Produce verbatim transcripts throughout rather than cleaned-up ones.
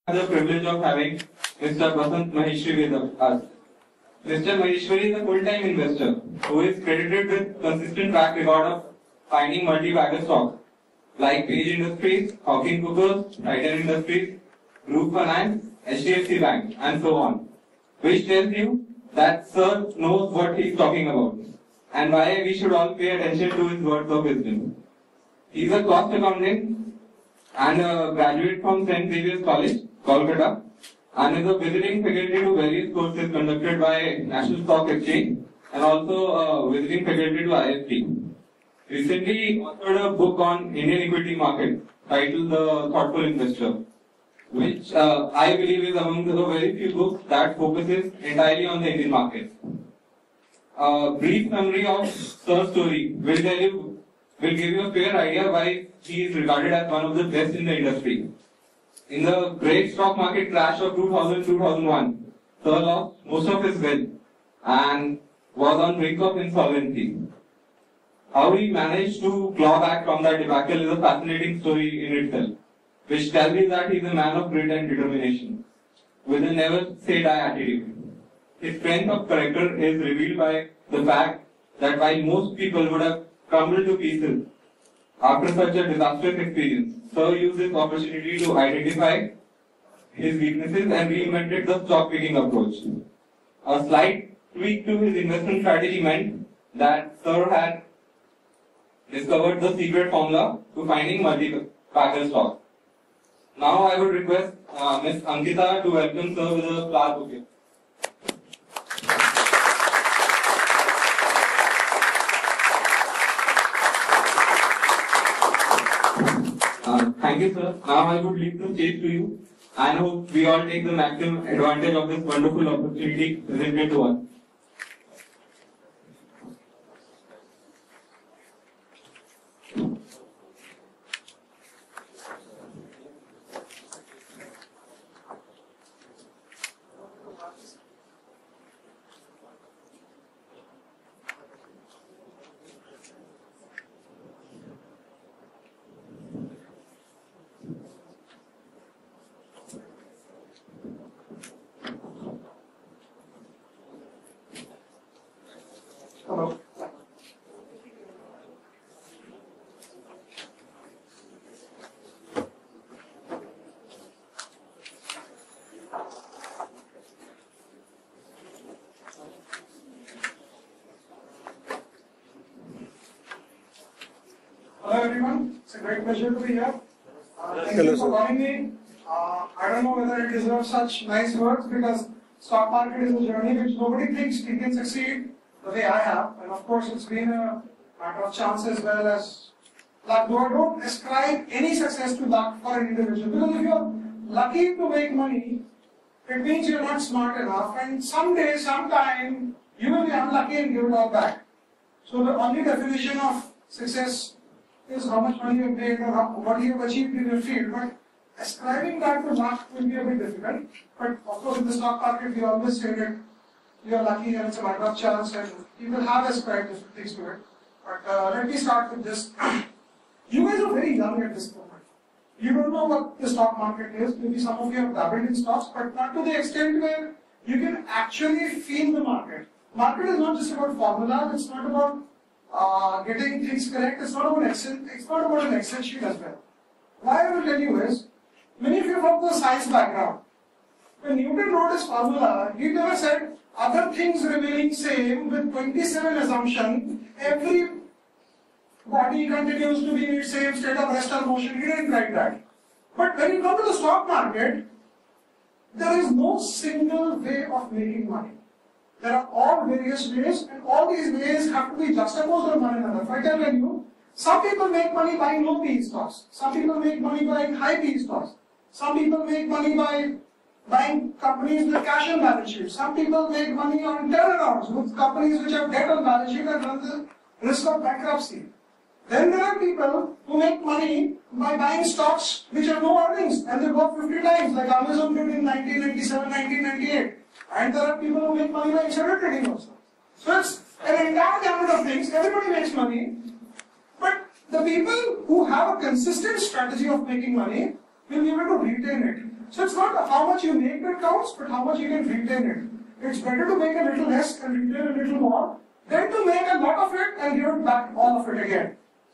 The privilege of having Mister Basant Maheshwari with us. Mister Maheshwari is a full-time investor who is credited with consistent track record of finding multi-bagger stocks like Page Industries, Hawking Cookers, Titan Industries, Group Finance, H D F C Bank, and so on, which tells you that Sir knows what he is talking about and why we should all pay attention to his words of wisdom. He is a cost accountant and a graduate from Saint Xavier's College, Kolkata, and is a visiting faculty to various courses conducted by National Stock Exchange and also a visiting faculty to I S T. Recently, he authored a book on Indian equity market titled The Thoughtful Investor, which uh, I believe is among the very few books that focuses entirely on the Indian market. A brief summary of Sir's story will tell you, will give you a fair idea why he is regarded as one of the best in the industry. In the great stock market crash of two thousand to two thousand one, Sir lost most of his wealth and was on brink of insolvency. How he managed to claw back from that debacle is a fascinating story in itself, which tells me that he is a man of grit and determination, with a never say die attitude. His strength of character is revealed by the fact that while most people would have crumbled to pieces after such a disastrous experience, Sir used this opportunity to identify his weaknesses and reinvented the stock picking approach. A slight tweak to his investment strategy meant that Sir had discovered the secret formula to finding multi-bagger stocks. Now I would request uh, Miz Ankita to welcome Sir with a flower bouquet. Uh, thank you, sir. Now I would leave the stage to you and hope we all take the maximum advantage of this wonderful opportunity presented to us. Hello. Hello everyone, it's a great pleasure to be here. Uh, thank Hello, you for sir. calling me. Uh, I don't know whether it deserves such nice words because stock market is a journey which nobody thinks we can succeed the way I have, and of course it's been a matter of chance as well as luck. Though I don't ascribe any success to luck for an individual, because if you're lucky to make money, it means you're not smart enough, and someday, sometime, you will be unlucky and give it all back. So the only definition of success is how much money you have made or how, what you have achieved in your field, but ascribing that to luck will be a bit difficult. But of course in the stock market we always say that you are lucky and it's a matter of chance, and people have ascribed different things to it. But uh, let me start with this. You guys are very young at this moment. You don't know what the stock market is. Maybe some of you have dabbled in stocks, but not to the extent where you can actually feel the market. Market is not just about formula. It's not about uh, getting things correct. It's not about Excel. It's not about an Excel sheet as well. Why I will tell you is, many of you are from the science background. When Newton wrote his formula, he never said other things remaining same with twenty-seven assumption, every body continues to be in its same state of rest or motion. He didn't write that. But when you come to the stock market, there is no single way of making money. There are all various ways, and all these ways have to be juxtaposed with one another. If I tell you, some people make money buying low P E stocks. Some people make money buying high P E stocks. Some people make money by buying companies with cash on balance sheet. Some people make money on turnarounds with companies which have debt on balance sheet and run the risk of bankruptcy. Then there are people who make money by buying stocks which have no earnings and they go up fifty times, like Amazon did in nineteen ninety-seven, nineteen ninety-eight. And there are people who make money by insider trading also. So it's an entire gamut of things. Everybody makes money. But the people who have a consistent strategy of making money will be able to retain it. So it's not how much you make that counts, but how much you can retain it. It's better to make a little less and retain a little more than to make a lot of it and give it back all of it again.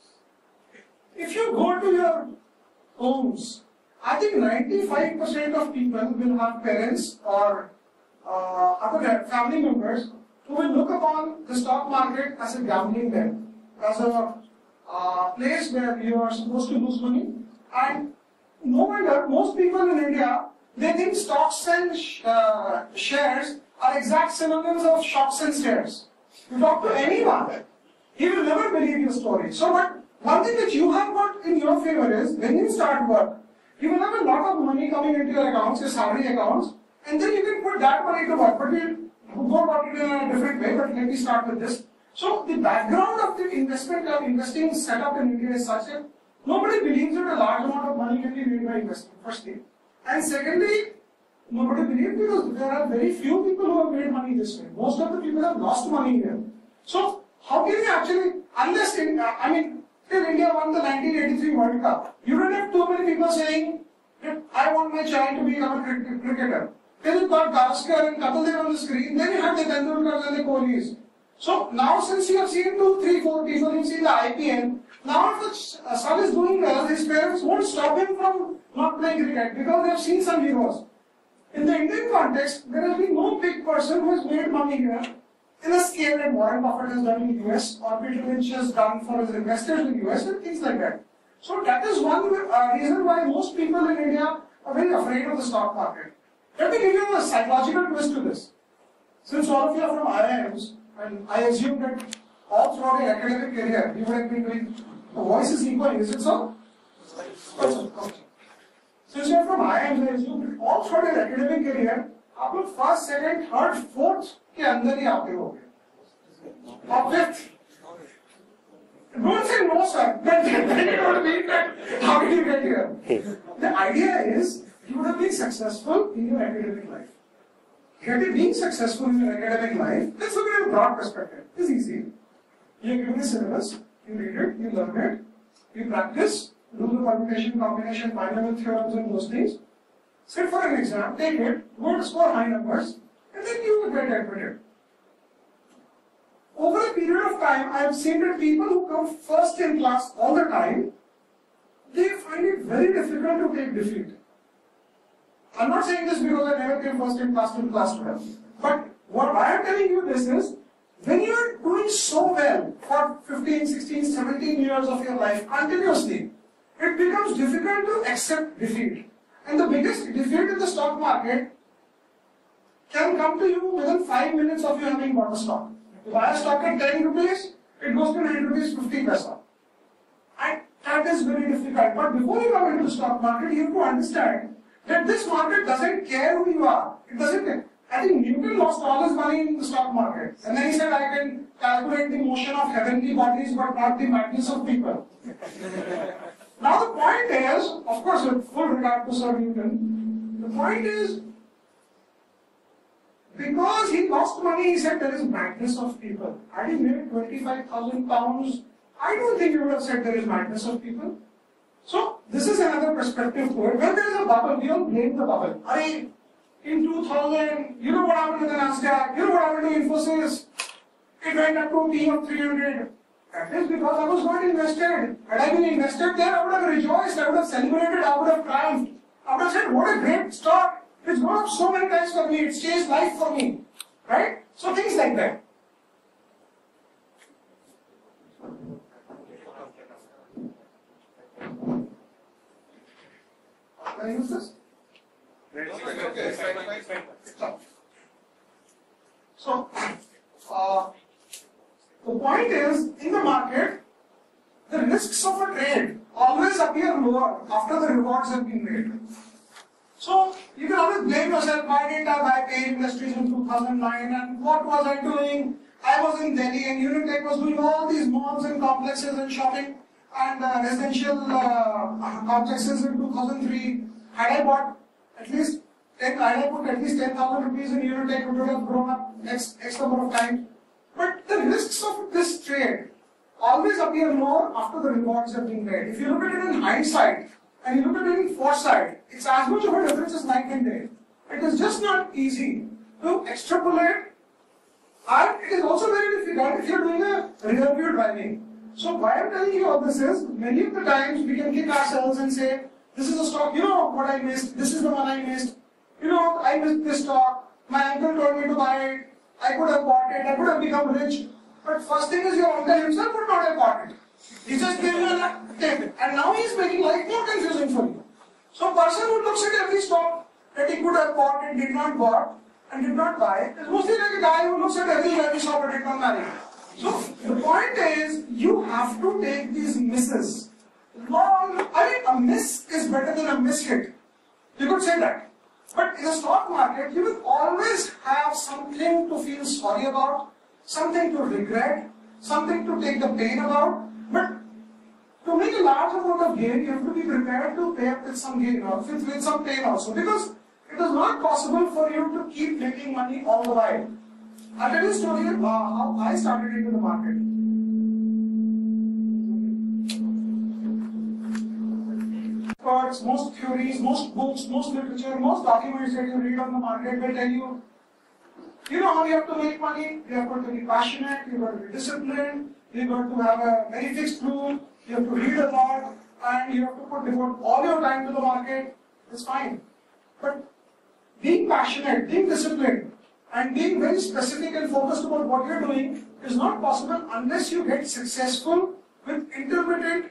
If you go to your homes, I think ninety-five percent of people will have parents or uh, other family members who will look upon the stock market as a gambling den, as a uh, place where you are supposed to lose money. And no wonder most people in India, they think stocks and sh uh, shares are exact synonyms of stocks and shares. You talk to anyone, he will never believe your story. So what, one thing that you have got in your favor is, when you start work, you will have a lot of money coming into your accounts, your salary accounts, and then you can put that money to work. But we'll go about it in a different way, but let me start with this. So the background of the investment of investing setup in India is such that nobody believes that a large amount of money can be made by investing, firstly. And secondly, nobody believes because there are very few people who have made money this way. Most of the people have lost money here. So how can you actually, unless, in, I mean, till India won the nineteen eighty-three World Cup, you don't have too many people saying that I want my child to become a cricket, cricketer. Till you got Gavaskar and Kapil Dev on the screen, then you have the Tendulkars and the Kohlis. So now since you have seen two, three, four people, you've seen the I P L, now if the son is doing well, his parents won't stop him from not playing cricket because they have seen some heroes. In the Indian context, there has been no big person who has made money here in a scale that Warren Buffett has done in the U S or Peter Lynch has done for his investors in the U S and things like that. So that is one uh, reason why most people in India are very afraid of the stock market. Let me give you a psychological twist to this. Since all of you are from I I Ms, and I assume that all throughout your academic career, you would have been doing, the voice is equal, is it so? Okay. Since you are from I I Ms, I assume that all throughout your academic career, आप लोग first, second, third, fourth के अंदर ही आते होंगे. और fifth. Don't say no, sir. Then you don't mean that. How did you get here? The idea is you would have been successful in your academic life. Getting being successful in your academic life, let's look at a broad perspective. It's easy. You're given a syllabus, you read it, you learn it, you practice, do the permutation, combination, binomial theorems and those things. Sit for an exam, take it, go to score high numbers, and then you will get admitted. Over a period of time, I have seen that people who come first in class all the time, they find it very difficult to take defeat. I'm not saying this because I never came first in class to class twelve. But what I am telling you this is, when you are doing so well for fifteen, sixteen, seventeen years of your life continuously, it becomes difficult to accept defeat. And the biggest defeat in the stock market can come to you within five minutes of you having bought a stock. You buy a stock at ten rupees, it goes to nine rupees fifty paisa. And that is very difficult. But before you come into the stock market, you have to understand that this market doesn't care who you are. It doesn't care. I think Newton lost all his money in the stock market. And then he said, I can calculate the motion of heavenly bodies but not the madness of people. Now the point is, of course with full regard to Sir Newton, the point is, because he lost money, he said there is madness of people. Had he made twenty-five thousand pounds, I don't think he would have said there is madness of people. So, this is another perspective to it. When there is a bubble, we all blame the bubble. I, in two thousand, you know what happened to the NASDAQ, you know what happened to Infosys, it went up to a P of three hundred. That is because I was not invested. Had I been invested there, I would have rejoiced, I would have celebrated, I would have triumphed. I would have said, what a great stock. It's gone up so many times for me, it changed life for me. Right? So things like that. Can I use this? So, uh, the point is, in the market, the risks of a trade always appear lower after the rewards have been made. So, you can always blame yourself, why didn't I buy Page Industries in two thousand nine and what was I doing? I was in Delhi and Unitech was doing all these malls and complexes and shopping and uh, residential uh, complexes in two thousand three. Had I bought at least ten, had I put at least ten thousand rupees in Unitech, it would have grown up X, X number of times. But the risks of this trade always appear more after the rewards have been made. If you look at it in hindsight and you look at it in foresight, it's as much of a difference as night and day. It is just not easy to extrapolate, and it is also very difficult if you're doing a rear view driving. So why I'm telling you all this is, many of the times we can kick ourselves and say, this is a stock, you know what I missed, this is the one I missed, you know, I missed this stock, my uncle told me to buy it, I could have bought it, I could have become rich. But first thing is, your uncle himself would not have bought it. He just gave you a tip, and now he is making life more confusing for you. So a person who looks at every stock that he could have bought and did not bought and did not buy is mostly like a guy who looks at every every shop but did not marry. So the point is, you have to take these misses. Long, I mean, a miss is better than a miss hit. You could say that. But in the stock market, you will always have something to feel sorry about, something to regret, something to take the pain about. But to make a large amount of gain, you have to be prepared to pay up with some gain or with, with some pain also. Because it is not possible for you to keep making money all the while. I'll tell you a story of how I started into the market. Experts, most theories, most books, most literature, most documents that you read on the market will tell you, you know how you have to make money, you have got to be passionate, you have got to be disciplined, you have got to have a very fixed rule, you have to read a lot, and you have to put devote all your time to the market. It's fine. But being passionate, being disciplined, and being very specific and focused about what you're doing is not possible unless you get successful with intermittent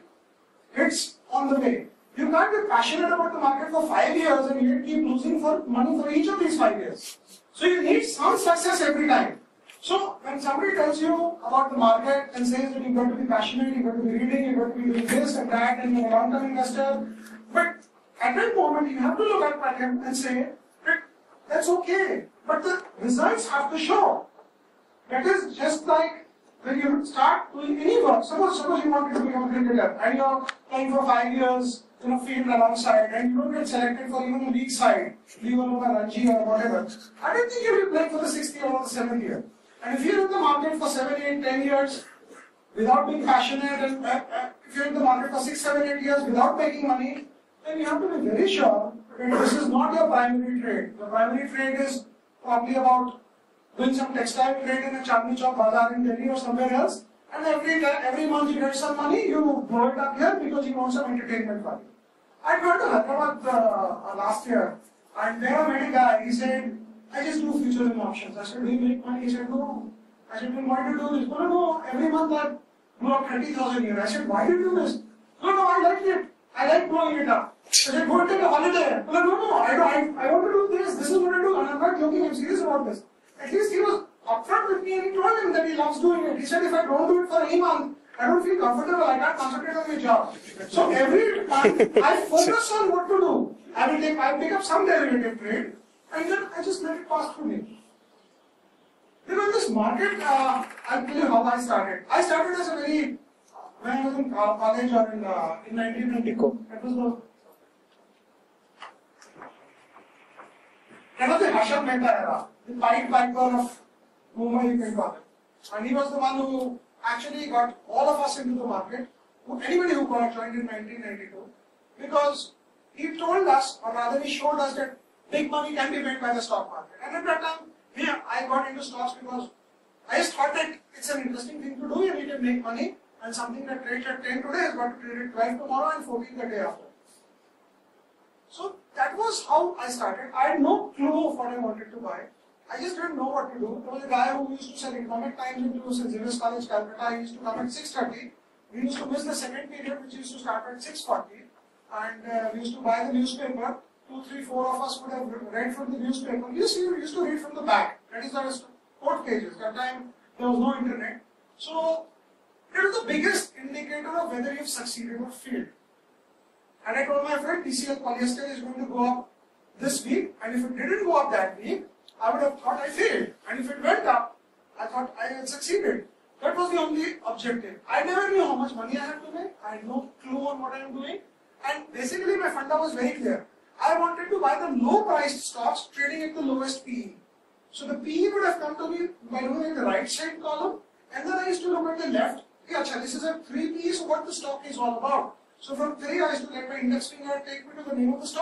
hits on the way. You can't be passionate about the market for five years and yet keep losing for money for each of these five years. So you need some success every time. So when somebody tells you about the market and says that you've got to be passionate, you've got to be reading, you've got to be doing this and that, and you're a long-term investor, but at that moment you have to look at him and say that that's okay, but the results have to show. That is just like when you start doing any work. Suppose, suppose you want to become a cricketer and you're playing for five years in a field alongside and you don't get selected for even a league side, leave alone a Ranji or whatever. I don't think you'll be playing for the sixth year or the seventh year. And if you're in the market for seven, eight, ten years without being passionate, and uh, uh, if you're in the market for six, seven, eight years without making money, then you have to be very sure that this is not your primary trade. Your primary trade is probably about doing some textile trade in a Chandni Chowk Bazaar in Delhi or somewhere else, and every time, every month you get some money, you blow it up here because you want some entertainment value. I went to Hyderabad uh, uh, last year, and there I met a guy. He said, I just do futures and options. I said, do you make money? He said, no. I said, then why do you do this? No, no, no, every month I blow thirty thousand a year. I said, why do you do this? No, no, I like it. I like blowing it up. I said, go and take a holiday. No, no, no, I, don't, I, I want to do this. This is what I do. And I'm not joking, I'm serious about this. At least he was upfront with me and he told him that he loves doing it. He said, if I don't do it for any month, I don't feel comfortable, I can't concentrate on my job. So every month, I focus on what to do. I will take, I pick up some derivative trade, and then I just let it pass through me. You know, in this market, uh, I'll tell you how I started. I started as a very, when I was in college or in, uh, in nineteen ninety-two, that was the, that was the Harshad Mehta era, the Pied Piper of Mumbai, you can call it. And he was the one who actually got all of us into the market, anybody who got joined in nineteen ninety-two, because he told us, or rather he showed us that big money can be made by the stock market. And at that time, yeah, I got into stocks because I just thought that it's an interesting thing to do and you can make money, and something that trades at ten today has got to trade at twelve tomorrow and fourteen the day after. So that was how I started. I had no clue of what I wanted to buy. I just didn't know what to do. There was a guy who used to sell Economic Times into Saint Xavier's College, Calcutta. He used to come at six thirty. We used to miss the second period, which used to start at six forty. And uh, we used to buy the newspaper. Two, three, four of us would have read from the newspaper. We used to, we used to read from the back. That is the court pages. That time there was no internet. So it was the biggest indicator of whether you've succeeded or failed. And I told my friend, T C L polyester is going to go up this week. And if it didn't go up that week, I would have thought I failed. And if it went up, I thought I had succeeded. That was the only objective. I never knew how much money I had to make. I had no clue on what I am doing. And basically my funda was very clear. I wanted to buy the low priced stocks trading at the lowest P E. So the P E would have come to me by looking at the right side column. And then I used to look at the left. Yeah, this is a three P E, so what the stock is all about. So from three I used to let my index finger take me to the name of the stock.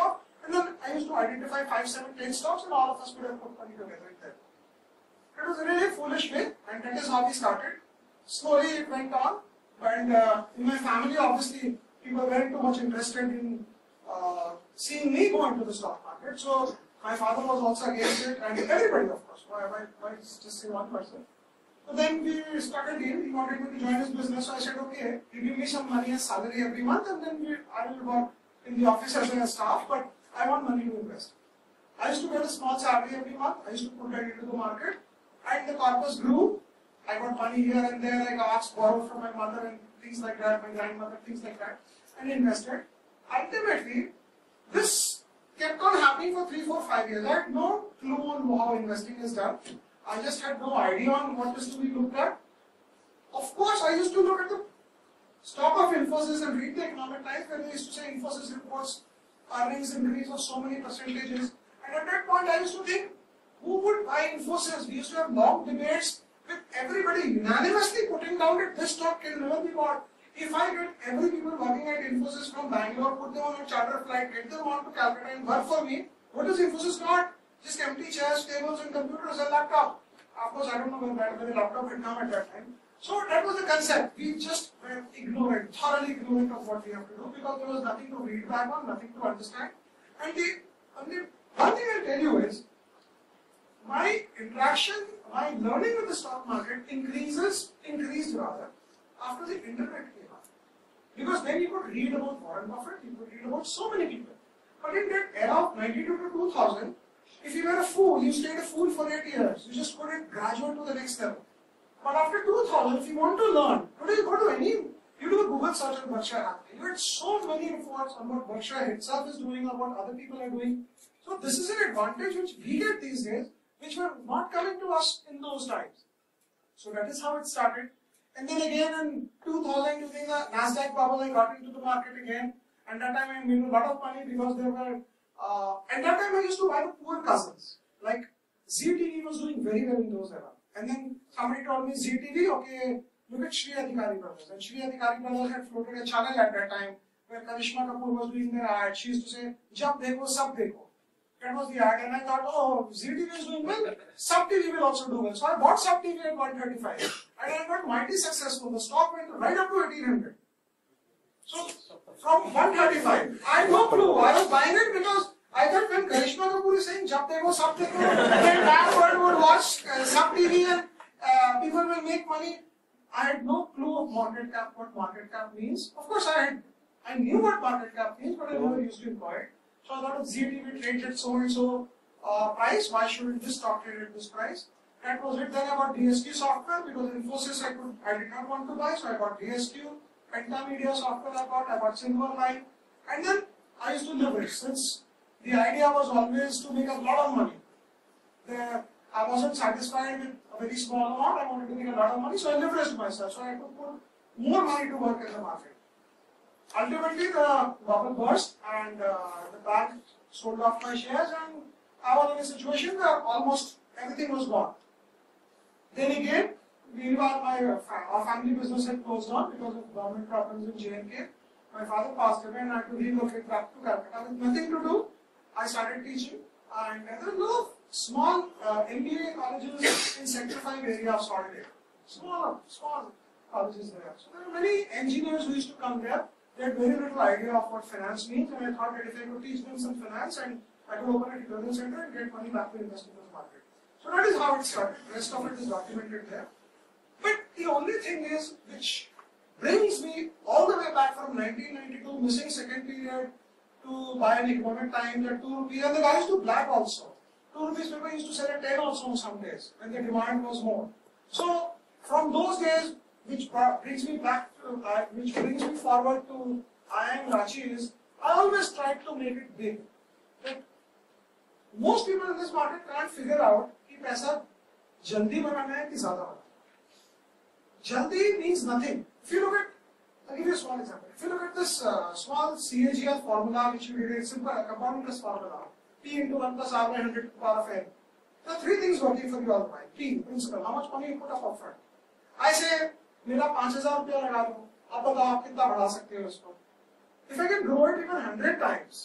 And then I used to identify five, seven, ten stocks, and all of us would have put money together in there. It was a really foolish way, and that is how we started. Slowly it went on, and uh, in my family, obviously, people weren't too much interested in uh, seeing me go into the stock market. So my father was also against it, and everybody, of course. Why, why, why just say one person? So then we started deal. He wanted me to join his business, so I said, okay, you give me some money as salary every month, and then we, I will work in the office as a staff, but I want money to invest. I used to get a small salary every month. I used to put that into the market, and the corpus grew. I got money here and there. I got borrowed from my mother and things like that, my grandmother, things like that, and invested. Ultimately, this kept on happening for three, four, five years. I had no clue on how investing is done. I just had no idea on what is to be looked at. Of course, I used to look at the stock of Infosys and read the Economic Times where they used to say Infosys reports earnings increase of so many percentages. And at that point, I used to think, who would buy Infosys? We used to have long debates with everybody unanimously putting down that this stock can never be bought. If I get every people working at Infosys from Bangalore, put them on a charter flight, get them on to Calcutta and work for me, what does Infosys got? Just empty chairs, tables and computers and laptop. Of course, I don't know where the laptop had come at that time. So that was the concept. We just were ignorant, thoroughly ignorant of what we have to do because there was nothing to read back on, nothing to understand. And the only one thing I'll tell you is, my interaction, my learning with the stock market increases, increased rather, after the internet came up. Because then you could read about Warren Buffett, you could read about so many people. But in that era of ninety-two to two thousand, if you were a fool, you stayed a fool for eight years. You just couldn't graduate to the next level. But after two thousand, if you want to learn, today you go to any, you do a Google search on Berkshire Hathaway. You get so many reports on what Berkshire itself is doing or what other people are doing. So this is an advantage which we get these days, which were not coming to us in those times. So that is how it started. And then again in two thousand, during the Nasdaq bubble, I got into the market again. And that time I made a lot of money because there were, uh, at that time I used to buy the poor cousins. Like Z T V was doing very well in those era. And then somebody told me Z T V, okay, look at Shri Adhikari Brothers. And Shri Adhikari Brothers had floated a channel at that time where Karishma Kapoor was doing their ad. She used to say, Jab dekho, sab dekho. That was the ad, and I thought, oh, Z T V is doing well, Sub T V will also do well. So I bought Sub T V at one thirty-five, and I got mighty successful. The stock went right up to eighteen hundred. So from one thirty-five, I had no clue. I was buying it because I thought when Karishma Kapoor is saying Jab dekho, Sab dekho, then that world would watch uh, Sub T V and uh, people will make money. I had no clue of market cap, what market cap means. Of course, I had, I knew what market cap means, but I never used to employ it. So I thought if Z T V trades at so and so uh, price, why shouldn't this stock trade at this price? That was it. Then I got D S Q software because Infosys I could I did not want to buy, so I got D S Q, Pentamedia software I got, I got Silverline, and then I used to leverage since the idea was always to make a lot of money. The, I wasn't satisfied with a very small amount, I wanted to make a lot of money, so I leveraged myself. So I could put more money to work in the market. Ultimately, the bubble burst and uh, the bank sold off my shares, and I was in a situation where almost everything was gone. Then again, we were, my, our family business had closed down because of government problems in J and K. My father passed away and I had to relocate back to Calcutta with nothing to do. I started teaching, and there were a lot of small uh, M B A colleges in Sector five area of Salt Lake. Small, small colleges there. So there were many engineers who used to come there. They had very little idea of what finance means, and I thought that if I could teach them some finance and I could open a tutorial center and get money back to invest in the market. So that is how it started. The rest of it is documented there. But the only thing is, which brings me all the way back from nineteen ninety-two, missing second period, to buy an Economic Times at two rupees, and the guy used to black also. two rupees paper used to sell at ten also on some days, when the demand was more. So from those days, which brings me back to, uh, which brings me forward to I am Ranchi is, I always try to make it big. That most people in this market can't figure out कि पैसा जल्दी बनाना है कि ज़्यादा बनाना है. Jaldi means nothing. If you look at, I'll give you a small example. If you look at this uh, small C A G R formula which we did, it's simple, a compound interest formula. P into one plus R by one hundred to the power of n. There are three things working for you all the time. P, principal, how much money you put up upfront. I say, मेरा पांच हजार रुपया लगा लो, अब बताओ आप कितना बढ़ा सकते हो इसको. If I can grow it even hundred times,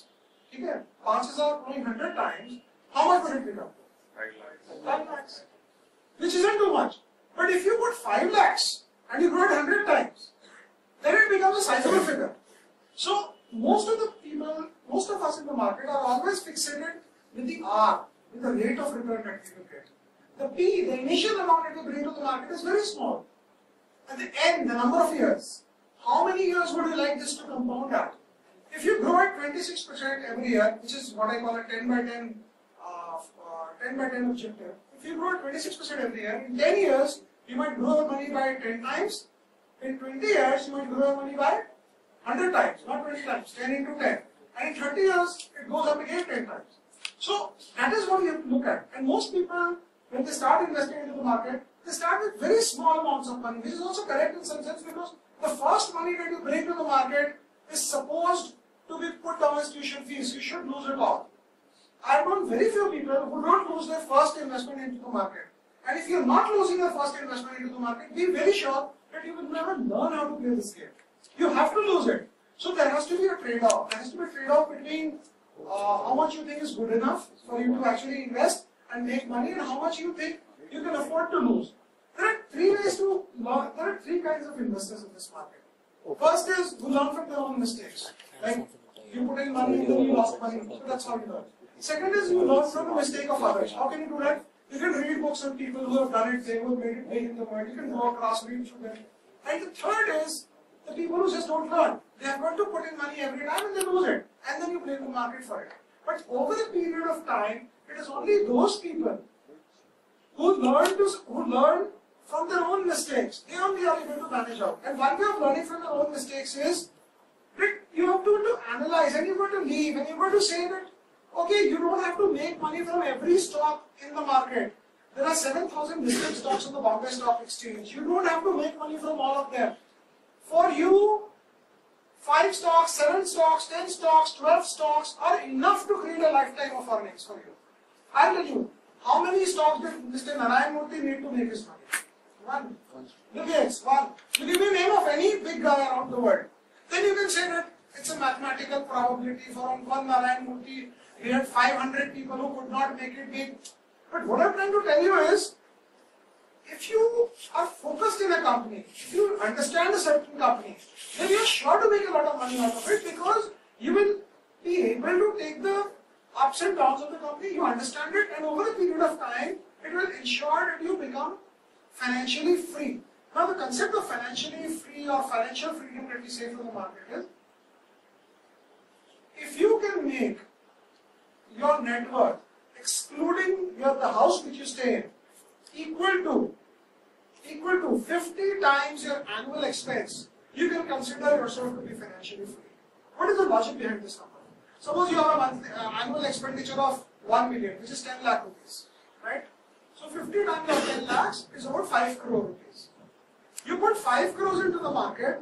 Okay? Chances are growing one hundred times, how much would it become? five lakhs. Which isn't too much. But if you put five lakhs and you grow it one hundred times, then it becomes a sizable figure. So, most of the people, most of us in the market are always fixated with the R, with the rate of return that we will get. The P, the initial amount that we bring to the market is very small. At the end, the number of years, how many years would you like this to compound at? If you grow at twenty-six percent every year, which is what I call a ten by ten, uh, uh, ten by ten objective, if you grow at twenty-six percent every year, in ten years, you might grow your money by ten times. In twenty years, you might grow your money by one hundred times, not twenty times, ten into ten. And in thirty years, it goes up again ten times. So, that is what you have to look at. And most people, when they start investing into the market, they start with very small amounts of money, which is also correct in some sense because the first money that you bring to the market is supposed to be put down as tuition fees. You should lose it all. I have known very few people who don't lose their first investment into the market. And if you are not losing your first investment into the market, be very sure that you will never learn how to play this game. You have to lose it. So there has to be a trade-off. There has to be a trade-off between uh, how much you think is good enough for you to actually invest and make money and how much you think you can afford to lose. There are three ways to learn. There are three kinds of investors in this market. First is who learn from their own mistakes. Like you put in money and then you lost money. So that's how you learn. Second is you learn from the mistake of others. How can you do that? You can read books on people who have done it, they have made it big in the world. You can go across, read through them. And the third is the people who just don't learn. They are going to put in money every time and they lose it. And then you blame the market for it. But over the period of time, it is only those people who learn to who learn from their own mistakes. They only are able to manage out. And one way of learning from their own mistakes is that you have to, to analyze and you've got to leave and you've got to say that, okay, you don't have to make money from every stock in the market. There are seven thousand listed stocks on the Bombay Stock Exchange. You don't have to make money from all of them. For you, five stocks, seven stocks, ten stocks, twelve stocks are enough to create a lifetime of earnings for you. I'll tell you, how many stocks did Mister Narayan Murthy need to make his money? One. Bill Gates, one. You give me a name of any big guy around the world. Then you can say that it's a mathematical probability for one Narayan Murthy. We had five hundred people who could not make it big. But what I'm trying to tell you is, if you are focused in a company, if you understand a certain company, then you're sure to make a lot of money out of it because you will be able to take the ups and downs of the company, you understand it, and over a period of time, it will ensure that you become financially free. Now, the concept of financially free or financial freedom that we say from the market is, if you can make your net worth, excluding your, the house which you stay in, equal to equal to fifty times your annual expense, you can consider yourself to be financially free. What is the logic behind this number? Suppose you have a monthly, uh, annual expenditure of one million, which is ten lakh rupees, right? So fifty times of ten lakhs is about five crore rupees. You put five crores into the market,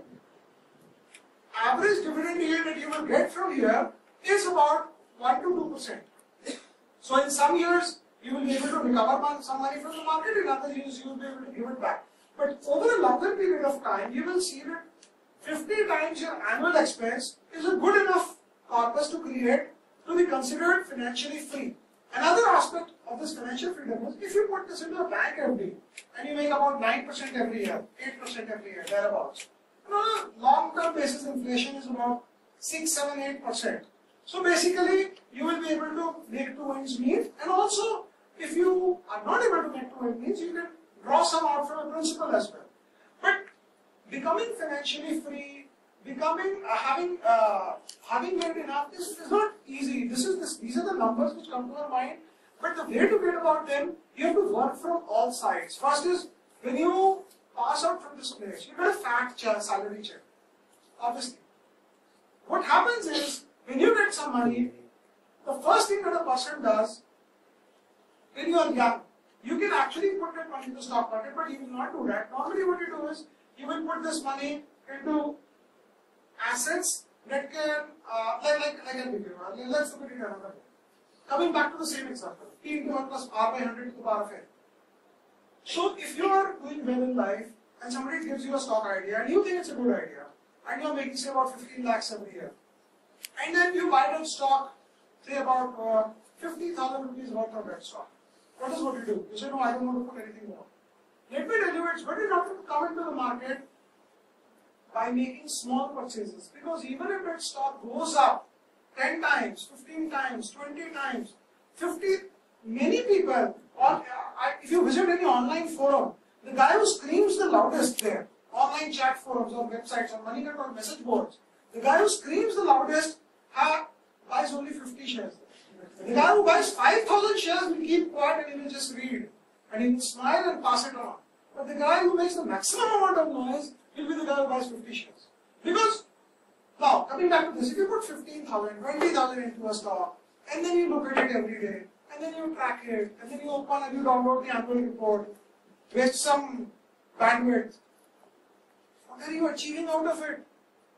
average dividend yield that you will get from here is about one to two percent. So in some years, you will be able to recover some money from the market, in other years you will be able to give it back. But over a longer period of time, you will see that fifty times your annual expense is a good enough corpus to create to be considered financially free. Another aspect of this financial freedom is if you put this into a bank F D and you make about nine percent every year, eight percent every year, thereabouts. And on a long-term basis, inflation is about six, seven, eight percent. So basically, you will be able to make two ends meet, and also, if you are not able to make two ends meet, you can draw some out from a principal as well. But becoming financially free, becoming uh, having uh, having made enough is, is not easy. This is this, these are the numbers which come to our mind. But the way to get about them, you have to work from all sides. First is when you pass out from this place, you get a fat salary check. Obviously, what happens is, when you get some money, the first thing that a person does, when you are young, you can actually put that money in the stock market, but you will not do that. Normally what you do is, you will put this money into assets that can, uh, like, like, like I give you, let's look at it another way. Coming back to the same example, P into one plus R by one hundred to the power of n. So if you are doing well in life, and somebody gives you a stock idea, and you think it's a good idea, and you are making say about fifteen lakhs every year, and then you buy that stock say about uh, fifty thousand rupees worth of that stock. What is what you do? You say, no, I don't want to put anything more. Let me tell you, it's better not to come into the market by making small purchases, because even if that stock goes up ten times, fifteen times, twenty times, fifty, many people, or if you visit any online forum, the guy who screams the loudest there, online chat forums or websites or MoneyGet or message boards, the guy who screams the loudest ha, buys only fifty shares. The guy who buys five thousand shares will keep quiet and he will just read and he will smile and pass it on. But the guy who makes the maximum amount of noise will be the guy who buys fifty shares. Because, now, coming back to this, if you put fifteen thousand, twenty thousand into a stock, and then you look at it every day, and then you track it, and then you open and you download the annual report, waste some bandwidth, what are you achieving out of it?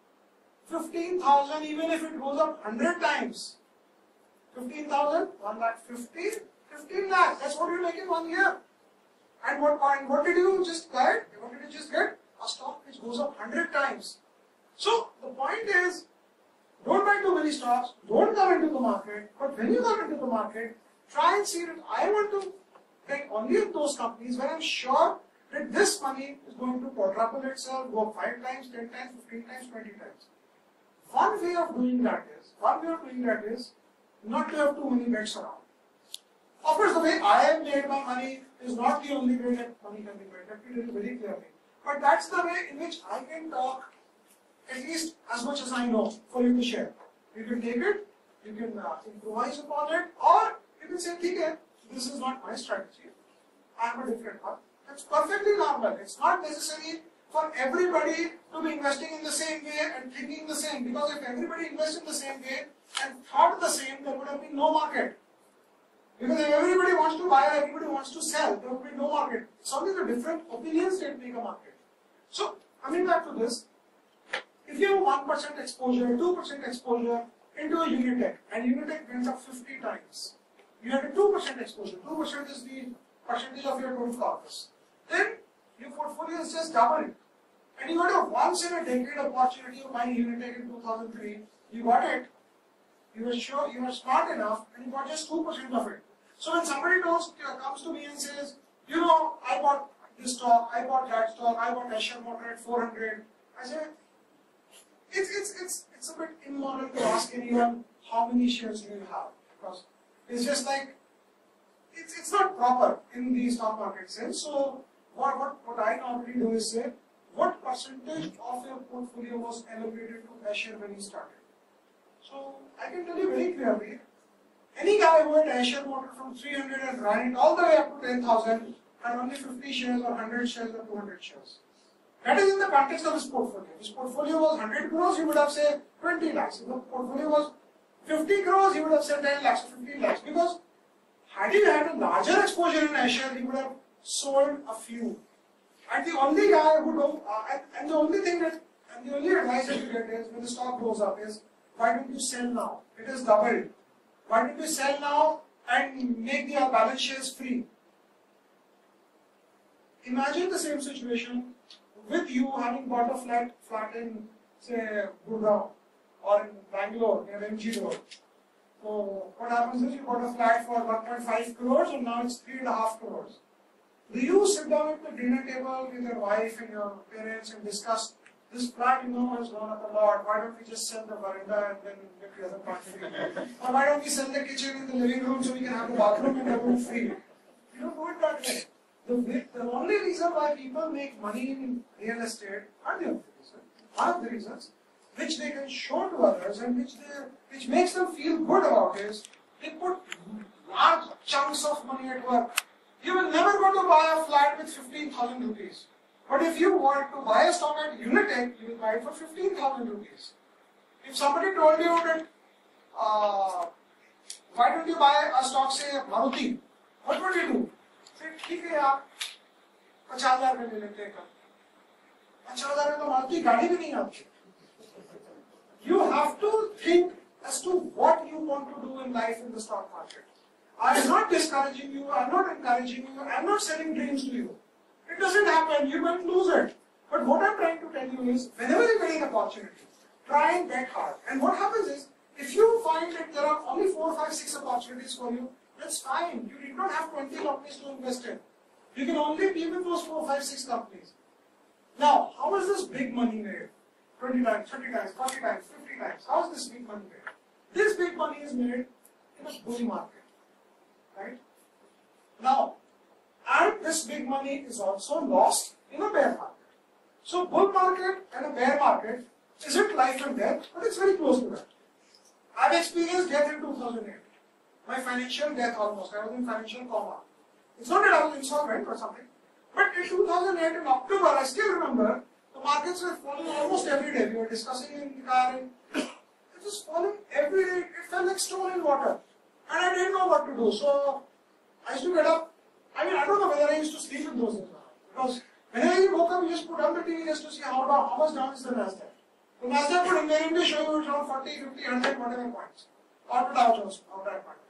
fifteen thousand, even if it goes up one hundred times, fifteen thousand, one lakh fifty, fifteen lakh, that's what you make in one year. And what, and what did you just get? What did you just get? A stock which goes up one hundred times. So, the point is, don't buy too many stocks, don't come into the market, but when you come into the market, try and see that I want to take only those companies where I'm sure that this money is going to quadruple itself, go up five times, ten times, fifteen times, twenty times. One way of doing that is, one way of doing that is not to have too many bets around. Of course, the way I have made my money is not the only way that money can be made. Let me tell you very clearly. But that's the way in which I can talk at least as much as I know for you to share. You can take it, you can uh, improvise upon it, or you can say, okay, this is not my strategy. I have a different one. That's perfectly normal. It's not necessary for everybody to be investing in the same way and thinking the same. Because if everybody invests in the same way and thought the same, there would have been no market. Because if everybody wants to buy or everybody wants to sell, there would be no market. It's only the different opinions that make a market. So, coming back to this, if you have one percent exposure, two percent exposure into a Unitech, and Unitech went up fifty times, you had a two percent exposure, two percent is the percentage of your total corpus, then your portfolio is just doubled. And you got a once in a decade opportunity of buying Unitech in two thousand three, you got it, you were sure, you were smart enough, and you got just two percent of it. So when somebody knows, comes to me and says, you know, I bought this stock, I bought that stock, I bought Eicher Motor at four hundred, I say, it's, it's, it's, it's a bit immoral to ask anyone how many shares do you have, because it's just like, it's, it's not proper in the stock market sense. So what, what, what I normally do is say, what percentage of your portfolio was allocated to Eicher when you started? So I can tell you very clearly, any guy who had Eicher Motor from three hundred and ran it all the way up to ten thousand had only fifty shares or one hundred shares or two hundred shares. That is in the context of his portfolio. If his portfolio was one hundred crores, he would have said twenty lakhs. If the portfolio was fifty crores, he would have said ten lakhs or fifteen lakhs. Because had he had a larger exposure in Eicher, he would have sold a few. And the only guy who don't, uh, and, and the only thing that, and the only advice that you get is when the stock goes up is, why don't you sell now? It is doubled. Why don't you sell now and make the balance shares free? Imagine the same situation with you having bought a flat, flat in, say, Gurgaon or in Bangalore near M G Road. So what happens is you bought a flat for one point five crores and now it's three and a half crores. Do you sit down at the dinner table with your wife and your parents and discuss, this flat, you know, has gone up a lot, why don't we just sell the veranda and then get the other part free? Or why don't we sell the kitchen in the living room so we can have the bathroom and the room free? You don't do it that way. The, the only reason why people make money in real estate, are the only reason, one of the reasons, which they can show to others and which they, which makes them feel good about is, they put large chunks of money at work. You will never go to buy a flat with fifteen thousand rupees. But if you want to buy a stock at Unitech, you will buy it for fifteen thousand rupees. If somebody told you that, uh, why don't you buy a stock, say, Maruti, what would you do? Say, ठीक है यार, पचास हजार में ले लेते हैं कल. पचास हजार में तो मारुति गाड़ी भी नहीं आती. You have to think as to what you want to do in life in the stock market. I am not discouraging you, I am not encouraging you, I am not selling dreams to you. It doesn't happen, you might lose it. But what I am trying to tell you is, whenever you get an opportunity, try and bet hard. And what happens is, If you find that there are only four, five, six opportunities for you, that's fine. You did not have twenty companies to invest in. You can only be with those four, five, six companies. Now, how is this big money made? twenty times, thirty times, forty times, fifty times. How is this big money made? This big money is made in a bull market. Right? Now, and this big money is also lost in a bear market. So, bull market and a bear market isn't life and death, but it's very close to that. I've experienced death in two thousand eight. My financial death almost. I was in financial coma. It's not that I was insolvent or something. But in two thousand eight, in October, I still remember, the markets were falling almost every day. We were discussing in the car, and it was falling every day. It felt like stone in water. And I didn't know what to do. So, I used to get up. I mean, I don't know whether I used to sleep in those days. Because whenever you woke up, you just put on the T V just to see how, down, how much down is the Nasdaq. The Nasdaq would invariably show you around forty, fifty, one hundred, whatever points. Or to Dow Jones, or that point.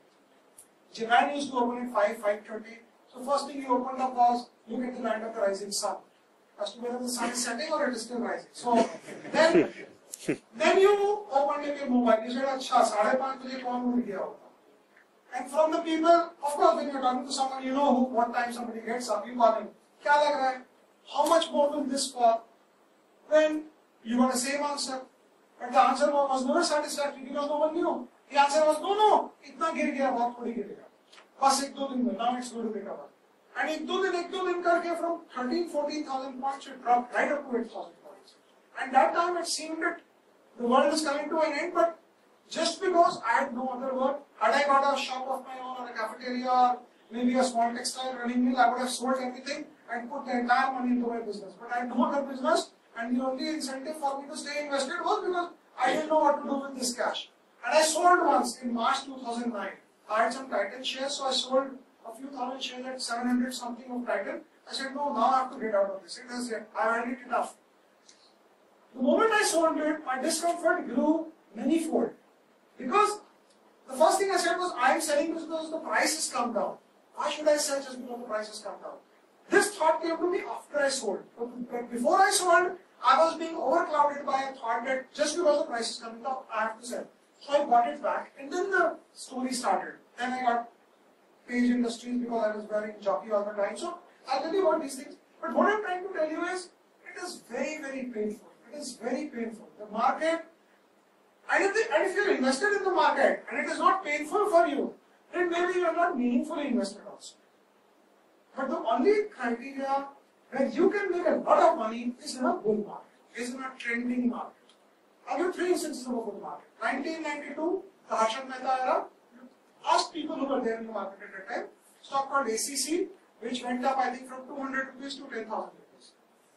Japan used to open at five, five twenty. So first thing you opened up was, look at the land of the rising sun. As to whether the sun is setting or it is still rising. So then, then you opened up your mobile. You said, "Achha, साढ़े पाँच बजे कौन उठ गया होगा?" And from the people, of course, when you're talking to someone, you know who, what time somebody gets up. You call him. क्या लग रहा है? How much more will this fall? Then you got the same answer. But the answer was never satisfactory because no one knew. The answer was, no, no, इतना गिर गया, बहुत थोड़ी गिरेगा. बस एक दो दिन में, now it's going to recover. And एक दो दिन, एक दो दिन करके from thirteen, fourteen thousand points it dropped right up to eight thousand points. And that time it seemed that the world is coming to an end, but just because I had no other work, had I got a shop of my own or a cafeteria or maybe a small textile running mill, I would have sold everything and put the entire money into my business. But I had no other business, and the only incentive for me to stay invested was because I didn't know what to do with this cash. And I sold once in March two thousand nine. I had some Titan shares, so I sold a few thousand shares at seven hundred something of Titan. I said, no, now I have to get out of this. It is it. I had it enough. The moment I sold it, my discomfort grew many-fold. Because the first thing I said was, I am selling this because the price has come down. Why should I sell just because the price has come down? This thought came to me after I sold. But before I sold, I was being overclouded by a thought that just because the price is coming down, I have to sell. So I got it back, and then the story started. Then I got Page Industries because I was wearing jockey all the time. So I'll tell you about these things. But what I'm trying to tell you is, it is very, very painful. It is very painful. The market, and if, the, and if you're invested in the market and it is not painful for you, then maybe you're not meaningfully invested also. But the only criteria where you can make a lot of money is in a bull market, is in a trending market. I'll give three instances of a bull market. nineteen ninety-two, the Harshad Mehta era, asked people who were there in the market at that time, stock called A C C, which went up, I think, from two hundred rupees to ten thousand rupees.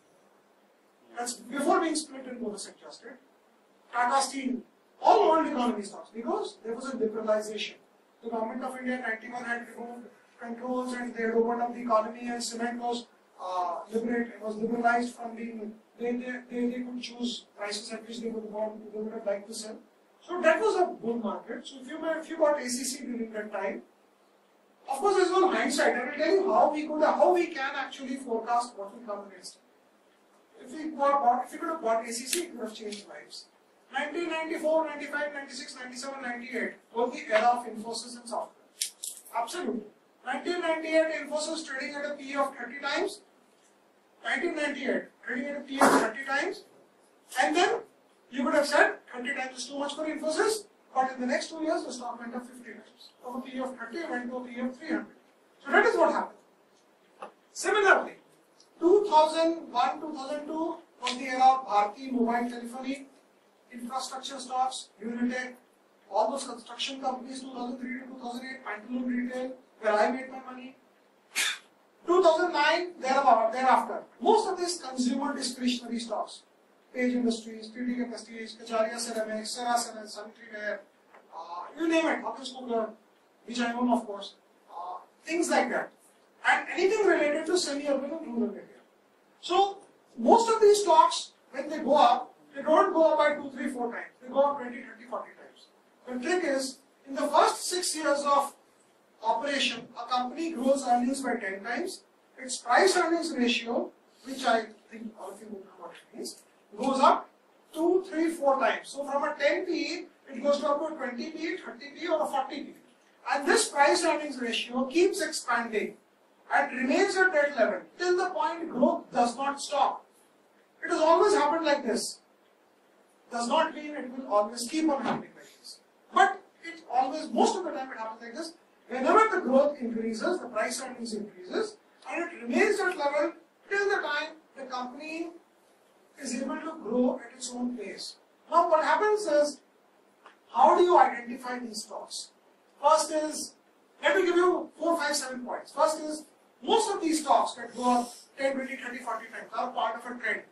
That's before being split and bonus adjusted. Tata Steel, all old economy stocks, because there was a liberalization. The government of India in ninety-one had removed controls and they had opened up the economy, and cement was uh, liberate, was liberalized from being, they, they, they, they could choose prices at which they would want, they would have liked to sell. So that was a bull market. So if you, if you got A C C during that time, of course there's no hindsight. I will tell you how we could, how we can actually forecast what will come next. If we bought, if we could have bought A C C, it would have changed lives. nineteen ninety-four, ninety-five, ninety-six, ninety-seven, ninety-eight was the era of Infosys and software. Absolutely. nineteen ninety-eight, Infosys trading at a P E of thirty times. nineteen ninety-eight, trading at a P E of thirty times. And then you could have said thirty times is too much for Infosys, but in the next two years the stock went up fifty times. From a P E of thirty went to a P E of three hundred. So that is what happened. Similarly, two thousand one, two thousand two was the era of Bharti Mobile Telephony, infrastructure stocks, Unitech, all those construction companies, two thousand three to two thousand eight, Pantaloon Retail, where I made my money. two thousand nine, thereafter, most of these consumer discretionary stocks, Page Industries, T D K Prestige, Kacharia Ceramics, Cera Sanitaryware, uh, you name it, Hawkins Cooker, which I own of course, uh, things like that. And anything related to semi-urban and rural area. So, most of these stocks, when they go up, they don't go up by two, three, four times. They go up twenty, thirty, forty times. The trick is, in the first six years of operation, a company grows earnings by ten times. Its price earnings ratio, which I think all of you would know what it means, goes up two, three, four times. So from a ten P E, it goes to up to twenty P, thirty P or a forty P. And this price earnings ratio keeps expanding and remains at that level till the point growth does not stop. It has always happened like this. Does not mean it will always keep on happening like this. But it always, most of the time it happens like this. Whenever the growth increases, the price earnings increases, and it remains at level till the time the company is able to grow at its own pace. Now what happens is, how do you identify these stocks? First is, let me give you four, five, seven points. First is, most of these stocks that go up ten, twenty, thirty, forty times are part of a trend.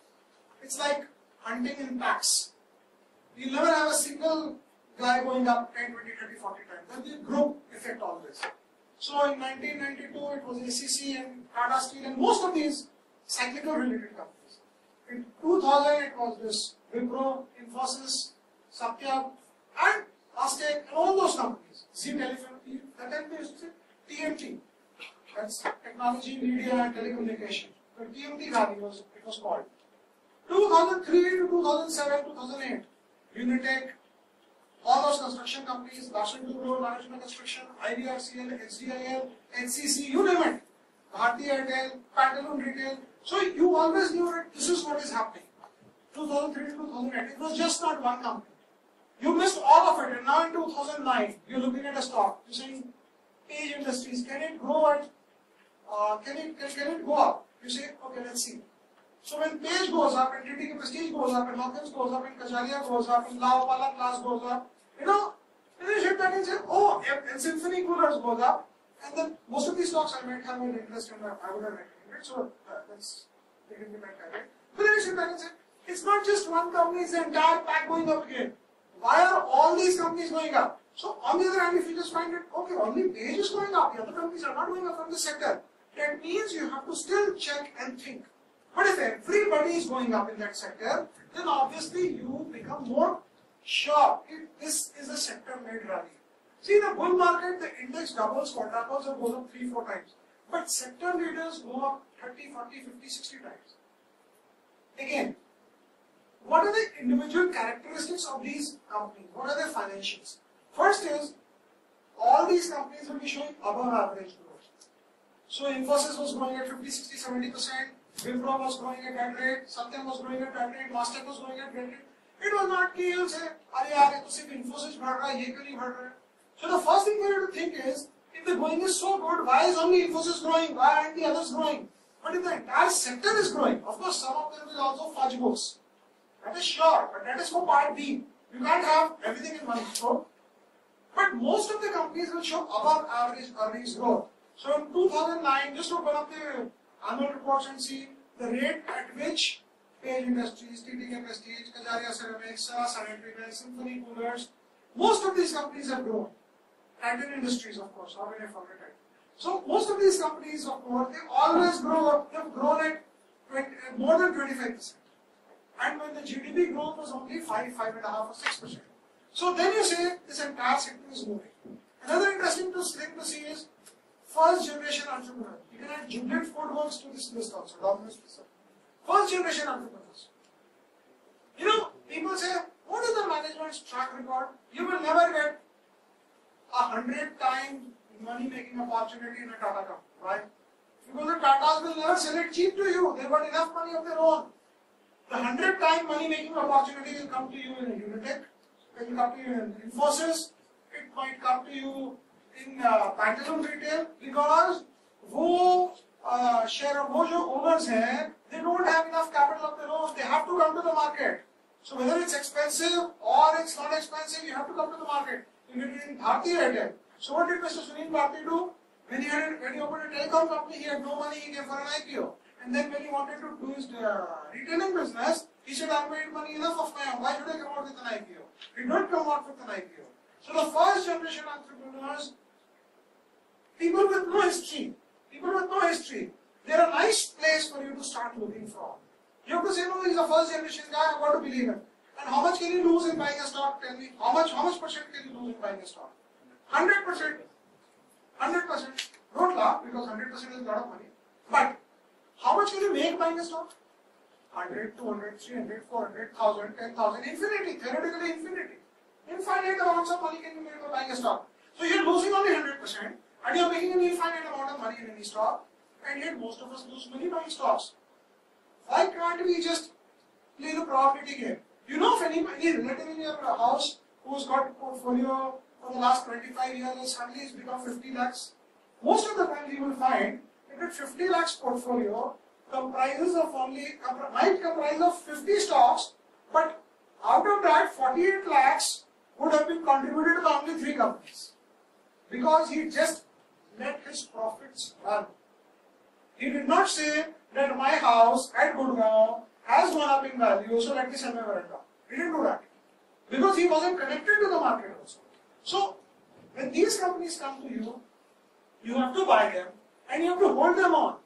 It's like hunting in packs. You'll never have a single guy going up ten, twenty, thirty, forty times. There'll be a group effect always. So in nineteen ninety-two, it was A C C and Tata Steel and most of these cyclical related companies. In two thousand, it was this Wipro, Infosys, Satya, and Aztec, and all those companies. Z Telephone, that time they used to say T M T. That's technology, media, and telecommunication. So T M T Gandhi was it was called. two thousand three to two thousand seven, two thousand eight, Unitech, all those construction companies, Larsen and Toubro, Larsen Construction, I B R C L, H D I L, N C C, you name it, Bharti Airtel, Pantaloon Retail. So you always knew that this is what is happening. two thousand three to two thousand eight, it was just not one company. You missed all of it, and now in two thousand nine, you're looking at a stock. You're saying, Page Industries, can it grow at, uh, can it can, can it go up? You say, okay, let's see. So when Page goes up, and T T K Prestige goes up, and Hawkins goes up, and Kajaria goes up, and Lao Pala Class goes up, you know, then you sit back and say, oh, and Symphony Coolers goes up, and then most of these stocks I might have an interest in, I would have recommended, so uh, that's, they can be my target. But then you sit back and say, it's not just one company, it's the entire pack going up again. Why are all these companies going up? So on the other hand, if you just find it, okay, only Page is going up, the other companies are not going up from the sector, that means you have to still check and think. But if everybody is going up in that sector, then obviously you become more sure if this is a sector-made rally. See, in a bull market, the index doubles, quadruples, or goes up three, four times. But sector leaders go up thirty, forty, fifty, sixty times. Again, what are the individual characteristics of these companies? What are their financials? First is, all these companies will be showing above average growth. So Infosys was growing at fifty, sixty, seventy percent, Wipro was growing at that rate, Satyam was growing at that rate, Mastek was growing at that rate. It was not कि you'll say, अरे यार ये तो सिर्फ Infosys बढ़ रहा है, ये क्यों नहीं बढ़ रहा है? So the first thing you have to think is, if the going is so good, why is only Infosys growing? Why aren't the others growing? But if the entire sector is growing, of course some of them will also fudge books. That is sure, but that is for part B. You can't have everything in one go. But most of the companies will show above average earnings growth. So in two thousand nine, just open up the annual reports and see the rate at which Page Industries, T T K Prestige, Kajaria Ceramics, Sara Sanitary, Symphony Coolers, most of these companies have grown. Titan Industries, of course, how can I forget it? So most of these companies, of course, they always grow up, they've grown at twenty, more than twenty-five percent. And when the G D P growth was only five, five and a half or six percent. So then you say this entire sector is moving. Another interesting thing to see is first generation entrepreneur. You can add Jubilant Food Works to this list also, Domino's Pizza. First generation entrepreneurs. You know, people say, what is the management's track record? You will never get a hundred time money making opportunity in a Tata company, right? Because the Tatas will never sell it cheap to you. They've got enough money of their own. The hundred time money making opportunity will come to you in a Unitech, it will come to you in Infosys, it might come to you in uh, Pantaloon Retail, because वो uh, share वो जो owners हैं, they don't have enough capital of their own. They have to come to the market. So whether it's expensive or it's not expensive, you have to come to the market. You did it in Bharti Airtel. So what did Mister Sunil Bharti do? When he had when he opened a telecom company, he had no money. He came for an I P O. And then when he wanted to do his uh, retailing business, he said, "I've made money enough of my own. Why should I come out with an I P O?" He did not come out with an I P O. So the first generation entrepreneurs, people with no history, people with no history, they're a nice place for you to start looking from. You have to say, no, he's a first generation guy, I've got to believe him. And how much can you lose in buying a stock? Tell me, how much, how much percent can you lose in buying a stock? one hundred percent. one hundred percent. Don't laugh, because one hundred percent is a lot of money. But how much can you make buying a stock? one hundred, two hundred, three hundred, four hundred, one thousand, ten thousand, infinity, theoretically infinity. Infinite amounts of money can be made by buying a stock. So you're losing only one hundred percent and you're making an infinite amount of money in any stock, and yet most of us lose money buying stocks. Why can't we just play the probability game? You know, if any, any relative in your house who's got a portfolio for the last twenty-five years and suddenly it's become fifty lakhs, most of the time you will find that that fifty lakhs portfolio comprises of only, might comprise of fifty stocks, but out of that forty-eight lakhs would have been contributed by only three companies. Because he just let his profits run. He did not say that my house at Gurgaon has gone up in value, so let me sell my veranda. He didn't do that. Because he wasn't connected to the market also. So, when these companies come to you, you have to buy them and you have to hold them on.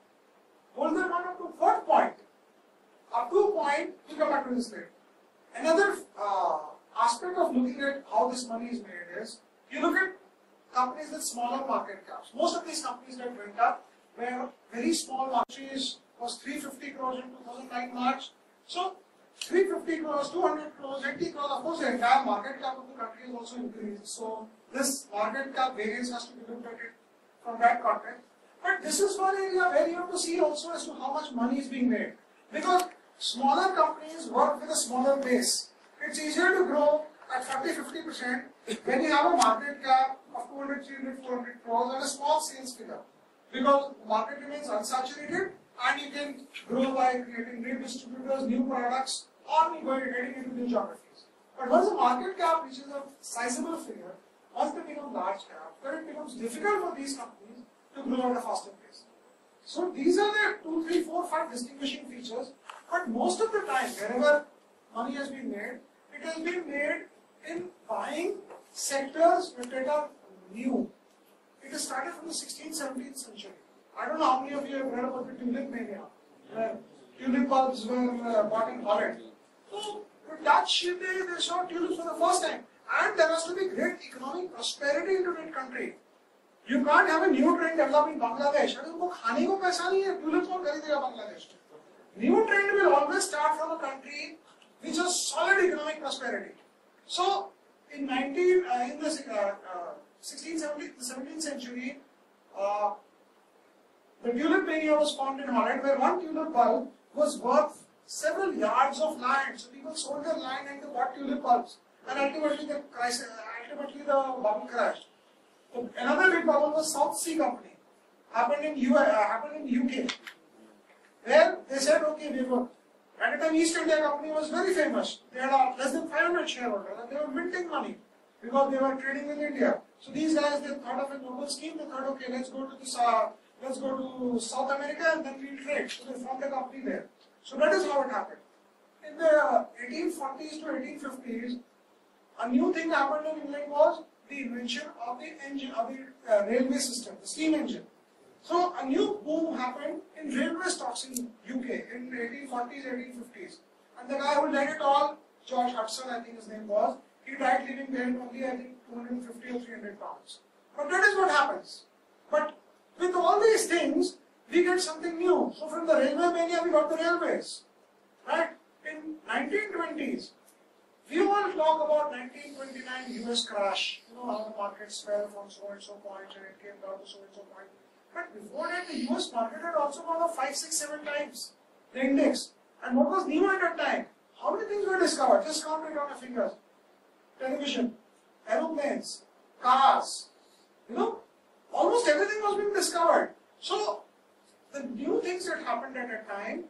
Hold them on up to what point? Up to a point, we come back to this later. Another uh, aspect of looking at how this money is made is, you look at companies with smaller market caps. Most of these companies that went up were very small market was three hundred fifty crores in two thousand nine March. So, three hundred fifty crores, two hundred crores, eighty crores, of course the entire market cap of the country is also increased. So, this market cap variance has to be looked at it from that context. But this is one area where you have to see also as to how much money is being made. Because smaller companies work with a smaller base. It's easier to grow at forty to fifty percent when you have a market cap of two hundred, three hundred, four hundred crores and a small sales figure. Because the market remains unsaturated and you can grow by creating new distributors, new products, or by getting into new geographies. But once the market cap reaches a sizable figure, once they become large cap, then it becomes difficult for these companies to grow at a faster pace. So these are the two, three, four, five distinguishing features. But most of the time, wherever money has been made, it has been made in buying sectors that are new. It has started from the sixteenth, seventeenth century. I don't know how many of you have read about the tulip mania, where tulip bulbs were uh, bought in Holland. So the Dutch, they, they saw tulips for the first time. And there has to be great economic prosperity into that country. You can't have a new trend develop in Bangladesh. अगर उनको खाने को पैसा नहीं है, tulips कौन खरीदेगा Bangladesh? New trend will always start from a country which has solid economic prosperity. So, in nineteen uh, in the uh, uh, sixteenth, seventeenth century, uh, the tulip mania was formed in Holland, where one tulip bulb was worth several yards of land. So people sold their land and they bought tulip bulbs, and ultimately the crisis, ultimately the bubble crashed. So another big bubble was South Sea Company, happened in U S, uh, happened in U K, where they said, okay, we were. At the time, East India Company was very famous. They had uh, less than five hundred shareholders and they were minting money because they were trading with India. So these guys, they thought of a noble scheme. They thought, okay, let's go to this, uh, let's go to South America and then we'll trade. So they formed a company there. So that is how it happened. In the eighteen forties to eighteen fifties, a new thing happened in England was the invention of the engine, of the uh, railway system, the steam engine. So a new boom happened in railway stocks in U K in eighteen forties, eighteen fifties. And the guy who led it all, George Hudson, I think his name was, he died living there in only, I think, two hundred fifty or three hundred pounds. But that is what happens. But with all these things, we get something new. So from the railway mania, we got the railways. Right? In nineteen twenties, we all talk about nineteen twenty-nine U S crash. You know how the markets fell from so and so points and it came down to so and so point. But before that, the U S market had also gone up five, six, seven times the index. And what was new at that time? How many things were discovered? Just count it on your fingers. Television, aeroplanes, cars. You know, almost everything was being discovered. So the new things that happened at that time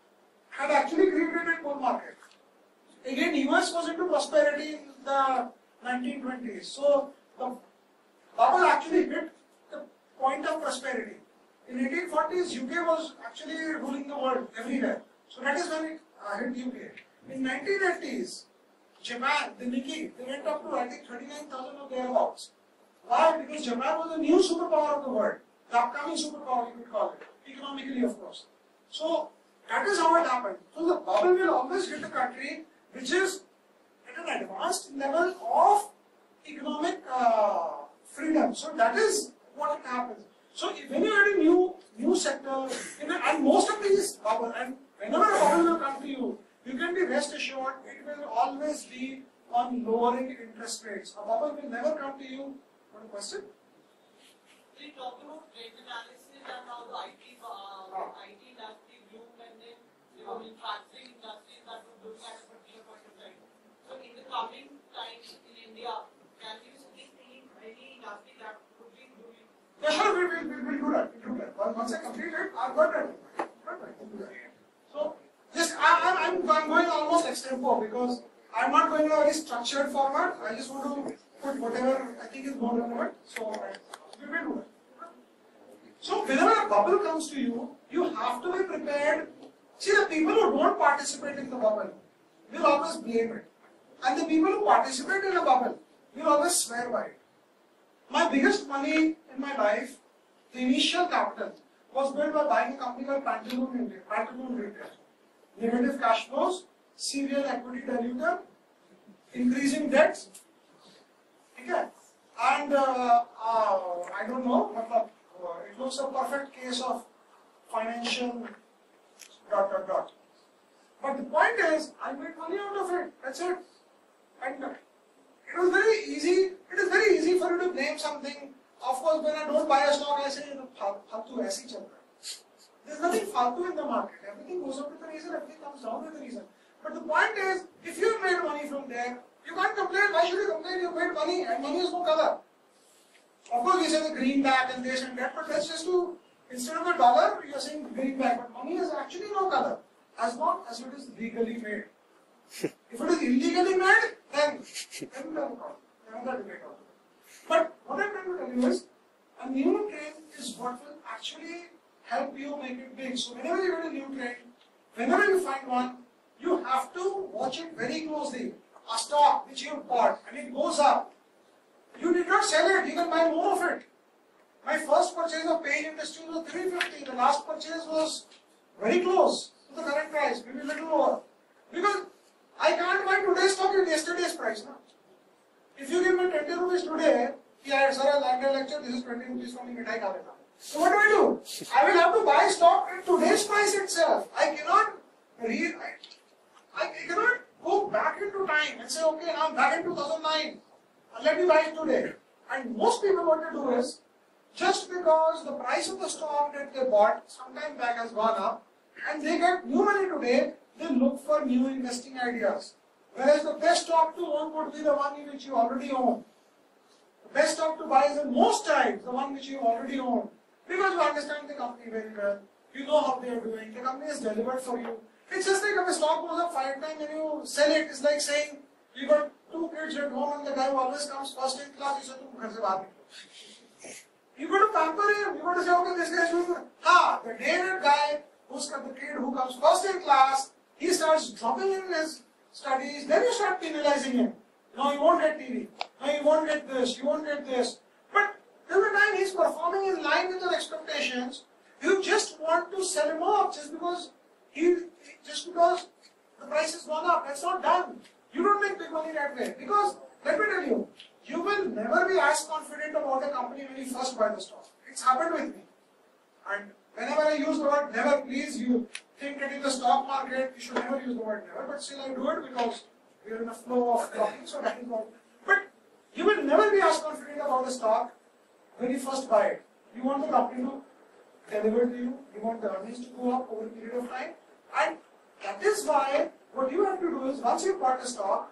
had actually created a bull market. Again, U S was into prosperity in the nineteen twenties. So the bubble actually hit the point of prosperity. In eighteen forties, U K was actually ruling the world everywhere. So that is when it uh, hit U K. In nineteen eighties, Japan, the Nikkei, they went up to I think thirty-nine thousand or thereabouts. Why? Because Japan was the new superpower of the world. The upcoming superpower, you could call it. Economically, of course. So that is how it happened. So the bubble will always hit a country which is at an advanced level of economic uh, freedom. So that is what happens. So if, when you are in a new new sector, in a, and most of these bubble, and whenever a bubble will come to you, you can be rest assured it will always be on on lowering interest rates. A bubble will never come to you. What a question? We talk about trend analysis and how the I T, uh, I T industry bloomed and then you know, manufacturing industries that would bloom at a particular point of time. So in the coming time in India, can you see any industry that would be blooming? Yeah, sure, we will we, we'll do that. We'll do that. Once I complete it, I've got it. So, just I, I'm, I'm I'm going almost extempo because I'm not going in a very structured format. I just want to put whatever I think is more relevant. So, I, we will do that. So, whenever a bubble comes to you, you have to be prepared. See, the people who don't participate in the bubble will always blame it. And the people who participate in a bubble will always swear by it. My biggest money in my life, the initial capital, was built by buying a company called Pantaloon India, Pantaloon Retail. Negative cash flows, serial equity diluted, increasing debts. Okay? And uh, uh, I don't know, but uh, it looks a perfect case of financial dot dot dot. But the point is, I made money out of it. That's it. And uh, it was very easy. It is very easy for you to blame something. Of course, when I don't buy a stock, I say, "Faltu aise hi chal raha hai." There's nothing faltu in the market. Everything goes up with the reason. Everything comes down with the reason. But the point is, if you made money from there, you can't complain. Why should you complain? You made money, and money is no color. Of course, we say the greenback and this and that, but that's just to, instead of a dollar, you're saying greenback. But money is actually no color, as long as it is legally made. If it is illegally made, then then we have a problem. Another debate on it. But what I'm trying to tell you is, a new trend is what will actually help you make it big. So whenever you get a new trend, whenever you find one, you have to watch it very closely. A stock which you bought and it goes up, you did not sell it, you can buy more of it. My first purchase of Page Industries was three fifty. The last purchase was very close to the current price, maybe a little lower. Because I can't buy today's stock at yesterday's price. No? If you give me twenty rupees today, yeah, sir, I landed lecture, this is twenty rupees from the midnight. So what do I do? I will have to buy stock at today's price itself. I cannot read, I, I cannot go back into time and say, okay, now I'm back in two thousand nine. Let me buy it today. And most people what they do is, just because the price of the stock that they bought sometime back has gone up, and they get new money today, they look for new investing ideas. Whereas the best stock to own would be the one which you already own. The best stock to buy is in most times the one which you already own. Because you understand the company very well. You know how they are doing. The company has delivered for you. It's just like if a stock goes up five times and you sell it, it's like saying you got two kids at home and the guy who always comes first in class, you say, "Tum ghar se bahar niklo." You got to pamper him. You got to say, okay, this guy is doing good. Ah, the day that guy who's got the kid who comes first in class, he starts dropping in his studies, then you start penalizing him. No, you won't get T V. No, you won't get this. You won't get this. But till the time he's performing in line with your expectations, you just want to sell him off just because he, just because the price has gone up. That's not done. You don't make big money that way. Because, let me tell you, you will never be as confident about a company when you first buy the stock. It's happened with me. And whenever I use the word never, please, you think that in the stock market, you should never use the word never. But still I do it because we are in a flow of talking, so that is what. But you will never be as confident about a stock when you first buy it. You want the company to deliver to you. You want the earnings to go up over a period of time. And that is why what you have to do is, once you bought a stock,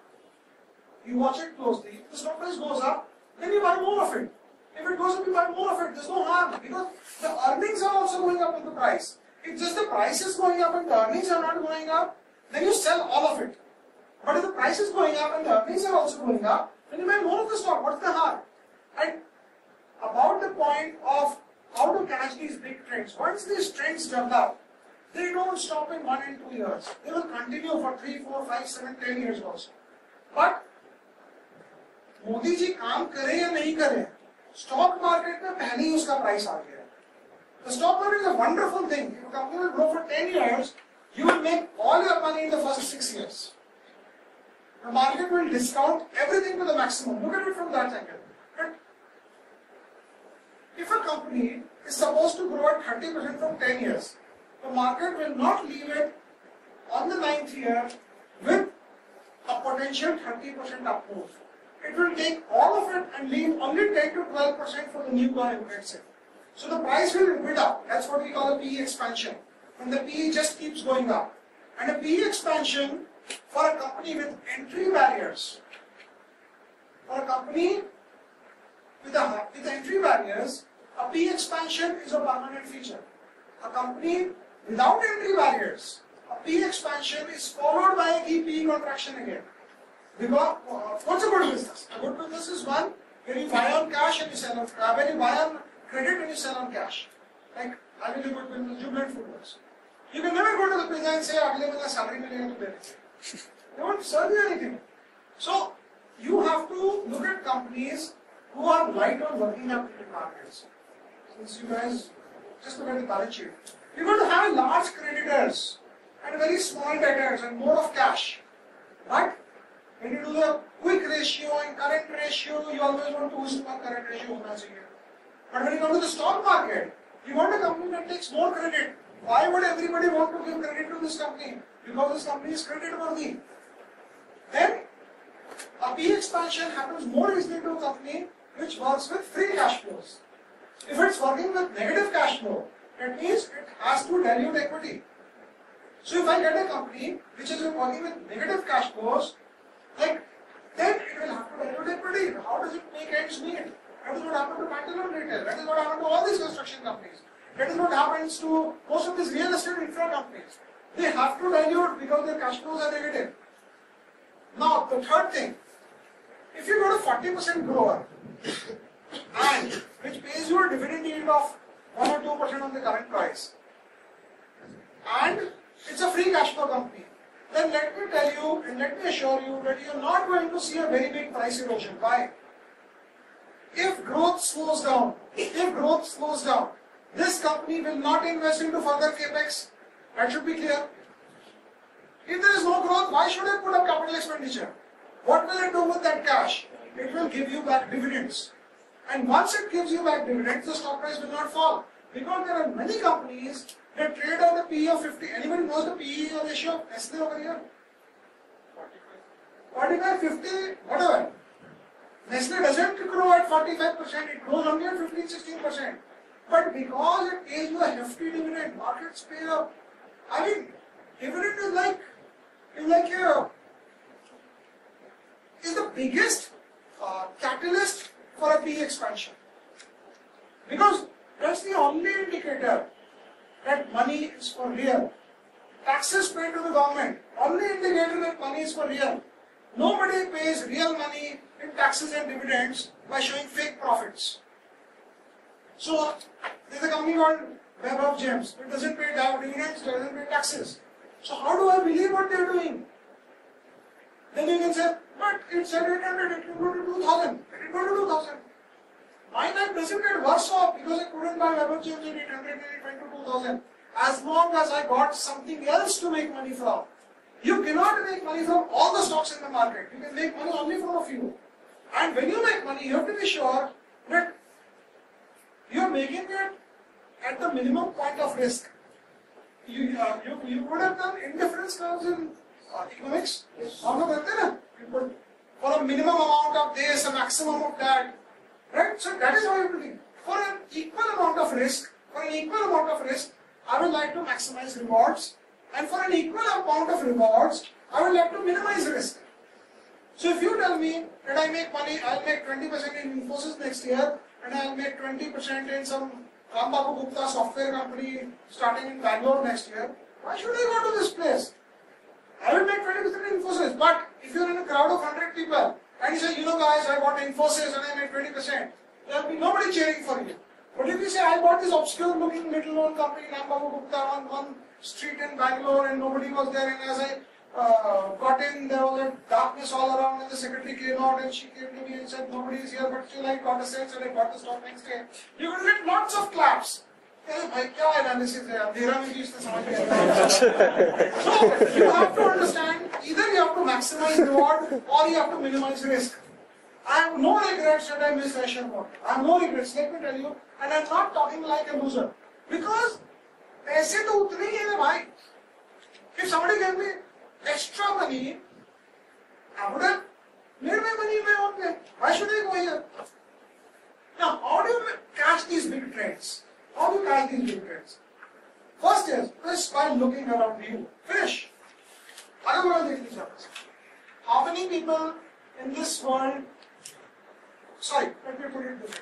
you watch it closely. If the stock price goes up, then you buy more of it. If it goes up, you buy more of it. There's no harm because the earnings are also going up with the price. If just the price is going up and the earnings are not going up, then you sell all of it. But if the price is going up and the earnings are also going up, then you buy more of the stock. What's the harm? And about the point of how to catch these big trends. Once these trends develop, they don't stop in one and two years. They will continue for three, four, five, seven, ten years also. But Modi ji काम करें या नहीं करें, stock market में पहले ही उसका price आ गया. The stock market is a wonderful thing. If a company will grow for ten years, you will make all your money in the first six years. The market will discount everything to the maximum. Look at it from that angle. But if a company is supposed to grow at thirty percent from ten years, the market will not leave it on the ninth year with a potential thirty percent up move. It will take all of it and leave only ten to twelve percent for the new guy who gets it. So the price will bid up. That's what we call a P E expansion. When the P E just keeps going up. And a P E expansion for a company with entry barriers, for a company with, a, with entry barriers, a P E expansion is a permanent feature. A company without entry barriers, a P E expansion is followed by a P E contraction again. Because uh, what's a good business? A good business is one where you buy on cash and you sell on uh, when you buy on credit and you sell on cash. Like I will do good business, Jubilant Foodworks. You can never go to the pizza and say, "Agle mala salary milega to dene." They won't serve you anything. So you have to look at companies who are light on working capital markets. Since you guys just look at the balance sheet, you're going to have large creditors and very small debtors and more of cash. But when you do the quick ratio and current ratio, you always want to use one current ratio. But when you come to the stock market, you want a company that takes more credit. Why would everybody want to give credit to this company? Because this company is credit worthy. Then a P E expansion happens more easily to a company which works with free cash flows. If it's working with negative cash flow, that means it has to dilute equity. So if I get a company which is working with negative cash flows, like then it will have to dilute equity. How does it make ends meet? That is what happened to Pantaloon Retail. That is what happened to all these construction companies. That is what happens to most of these real estate infra companies. They have to dilute because their cash flows are negative. Now, the third thing, if you got a forty percent grower and which pays you a dividend yield of one or two percent on the current price, and it's a free cash flow company, then let me tell you and let me assure you that you are not going to see a very big price erosion. Why? If growth slows down, if growth slows down, this company will not invest into further capex. That should be clear. If there is no growth, why should I put up capital expenditure? What will it do with that cash? It will give you back dividends. And once it gives you back dividends, the stock price will not fall. Because there are many companies that trade at a P E of fifty. Anybody knows the P E ratio of Nestle over here? forty-five, fifty, whatever. Nestle doesn't grow at forty-five percent, it grows only at fifteen, sixteen percent. But because it pays you a hefty dividend, markets pay up. I mean, dividend is like, is like a, is the biggest uh, catalyst for a P E expansion. Because that's the only indicator that money is for real. Taxes paid to the government, only indicator that money is for real. Nobody pays real money in taxes and dividends by showing fake profits. So, there's a company called Web of Gems. It doesn't pay dividends, doesn't pay taxes. So, how do I believe what they're doing? Then you can say, but it said eight hundred, it can go to two thousand. It can go to two thousand. My life doesn't get worse off because I couldn't buy Web of Gems at eight hundred and it went to two thousand. As long as I got something else to make money from. You cannot make money from all the stocks in the market. You can make money only from a few. And when you make money, you have to be sure that you are making it at the minimum point of risk. You, uh, you, you would have done indifference curves in uh, economics. You put for a minimum amount of this, a maximum of that. Right? So that is how you do it. For an equal amount of risk, for an equal amount of risk, I would like to maximize rewards. And for an equal amount of rewards, I would like to minimize risk. So if you tell me that I make money, I'll make twenty percent in Infosys next year, and I'll make twenty percent in some Rambabu Gupta software company starting in Bangalore next year, why should I go to this place? I will make twenty percent in Infosys, but if you're in a crowd of one hundred people, and you say, you know guys, I bought Infosys and I made twenty percent, there will be nobody cheering for you. But if you say, I bought this obscure looking little known company, Rambabu Gupta, on one street in Bangalore and nobody was there, and as I uh, got in, there was a darkness all around and the secretary came out and she came to me and said, nobody is here, but still I got a sense and I got the stock next day. You will get lots of claps. So you have to understand, either you have to maximize reward or you have to minimize risk. I have no regrets that I missed Asian Mode. I have no regrets, let me tell you, and I am not talking like a loser. Because पैसे तो उतने ही हैं भाई. If somebody gave me extra money I would have made my money in my own way. Why should I go here? Now, how do you catch these big trends? How do you catch these big trends? First is, just by looking around you. Finish. How many people in this world, sorry, let me put it this way.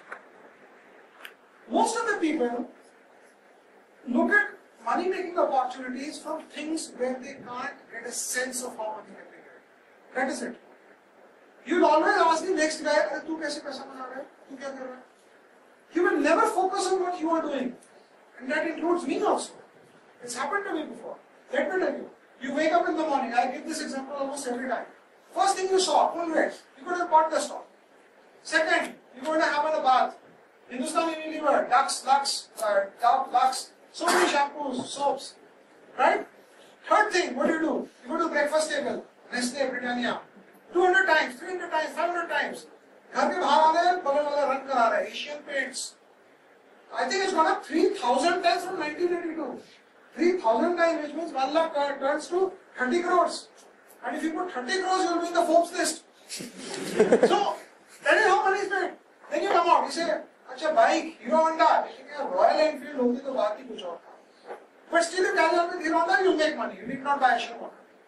Most of the people look at money making opportunities from things where they can't get a sense of how much they can get. That is it. You'll always ask the next guy, "Are you kaise paisa bana raha hai? Tu kya kar raha hai?" You will never focus on what you are doing. And that includes me also. It's happened to me before. Let me tell you. You wake up in the morning, I give this example almost every time. First thing you saw, full rates. You could have bought the stock. Second, you're going to have a bath. Hindustan Unilever, Lux, Lux, uh, Dove, Lux, so many shampoos, soaps. Right? Third thing, what do you do? You go to breakfast table, Nestle, Britannia. two hundred times, three hundred times, five hundred times. घर के बाहर आ रहे हैं, बगल वाला रंग करा रहा है, Asian Paints. I think it's gone up three thousand times from nineteen eighty-two. three thousand times, which means one lakh uh, turns to thirty crores. And if you put thirty crores, you'll be in the Forbes list. So, that is how money is made. Then you come out, you say, "Acha bike, Hero Honda." Royal Enfield होती तो बात ही कुछ और था. But still, you carry on with Hero Honda, you'll make money. You need not buy a Sherman.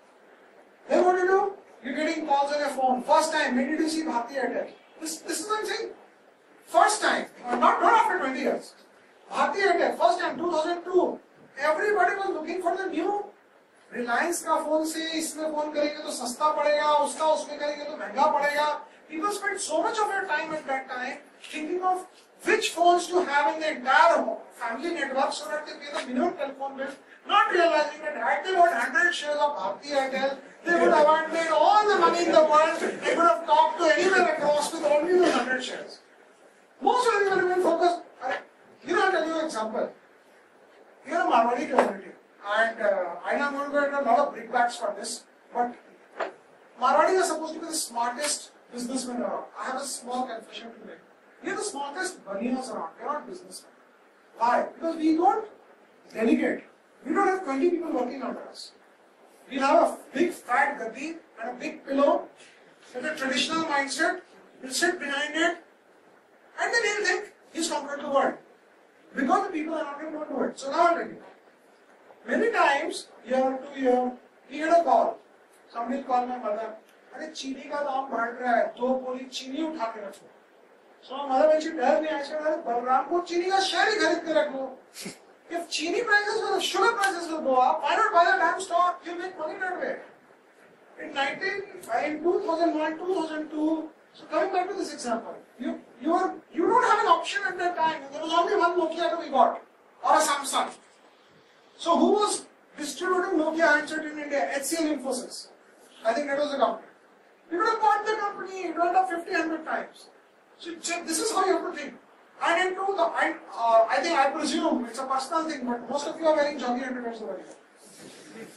Then what do you do? You're getting calls on your phone. First time, when did you see Bharti Airtel? This, this is what I'm saying. First time, uh, not, not after twenty years. Bharti Airtel, first time, two thousand two. Everybody was looking for the new. Reliance का phone से इसमें phone करेंगे तो सस्ता पड़ेगा, उसका उसमें करेंगे तो महंगा पड़ेगा. People spent so much of their time at that time thinking of which phones to have in the entire family network so that they pay the minimum telephone bill, not realizing that had they bought one hundred shares of Bharti Airtel, they would have made all the money in the world. They would have talked to anywhere across with only those one hundred shares. Most of them remain focused. You know, I'll tell you an example. You're a Marwari community, and uh, I know I'm going to get a lot of brickbats for this, but Marwadis are supposed to be the smartest businessmen around. I have a small confession to make. We are the smartest baniyas around. We are not businessmen. Why? Because we don't delegate. We don't have twenty people working under us. We have a big fat gati and a big pillow with a traditional mindset. We'll sit behind it, and then he'll think he's conquered the world. Because the people are not going to do it. So now I'll tell you. Many times, year to year, we get a call. Somebody called my mother. अरे चीनी का दाम बढ़ रहा है, दो बोली चीनी उठा के रखो. So my mother, when she tells me, I said, अरे बलराम को चीनी का शेयर ही खरीद के रख लो. If चीनी prices will, sugar prices will go up, why not buy the damn stock? You make money that way. In nineteen, in two thousand one, two thousand two, so coming back to this example, you you are you don't have an option at that time. There was only one Nokia to be bought, or a Samsung. So who was distributing Nokia handset in India? H C L Infosys. I think that was the company. You could have bought the company, it went up fifty, one hundred times. So this is how you have to think. And into the, I, uh, I think I presume it's a personal thing, but most of you are wearing jockey underwears over here.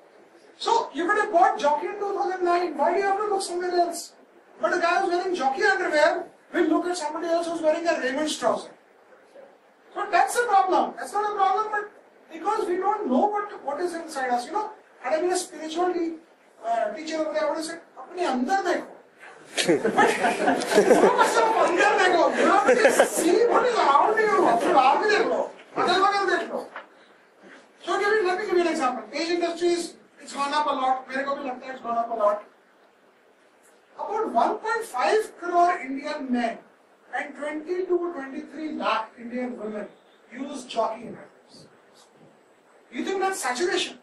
So you could have bought jockey in two thousand nine. Why do you have to look somewhere else? But the guy who's wearing jockey underwear will look at somebody else who's wearing a Raymond's trouser. So that's a problem. That's not a problem, but because we don't know what, what is inside us. You know, had I been a spiritual uh, teacher over there, I would have said, "Apne andar dekho." But focus on andar dekho. You have to see what is around you. Apne baahar bhi dekho. Adal bagal dekho. So give me, let me give you an example. Page industries, it's gone up a lot. मेरे को भी लगता है it's gone up a lot. About one point five crore Indian men and twenty to twenty-three lakh Indian women use jockey inhalers. You think that's saturation?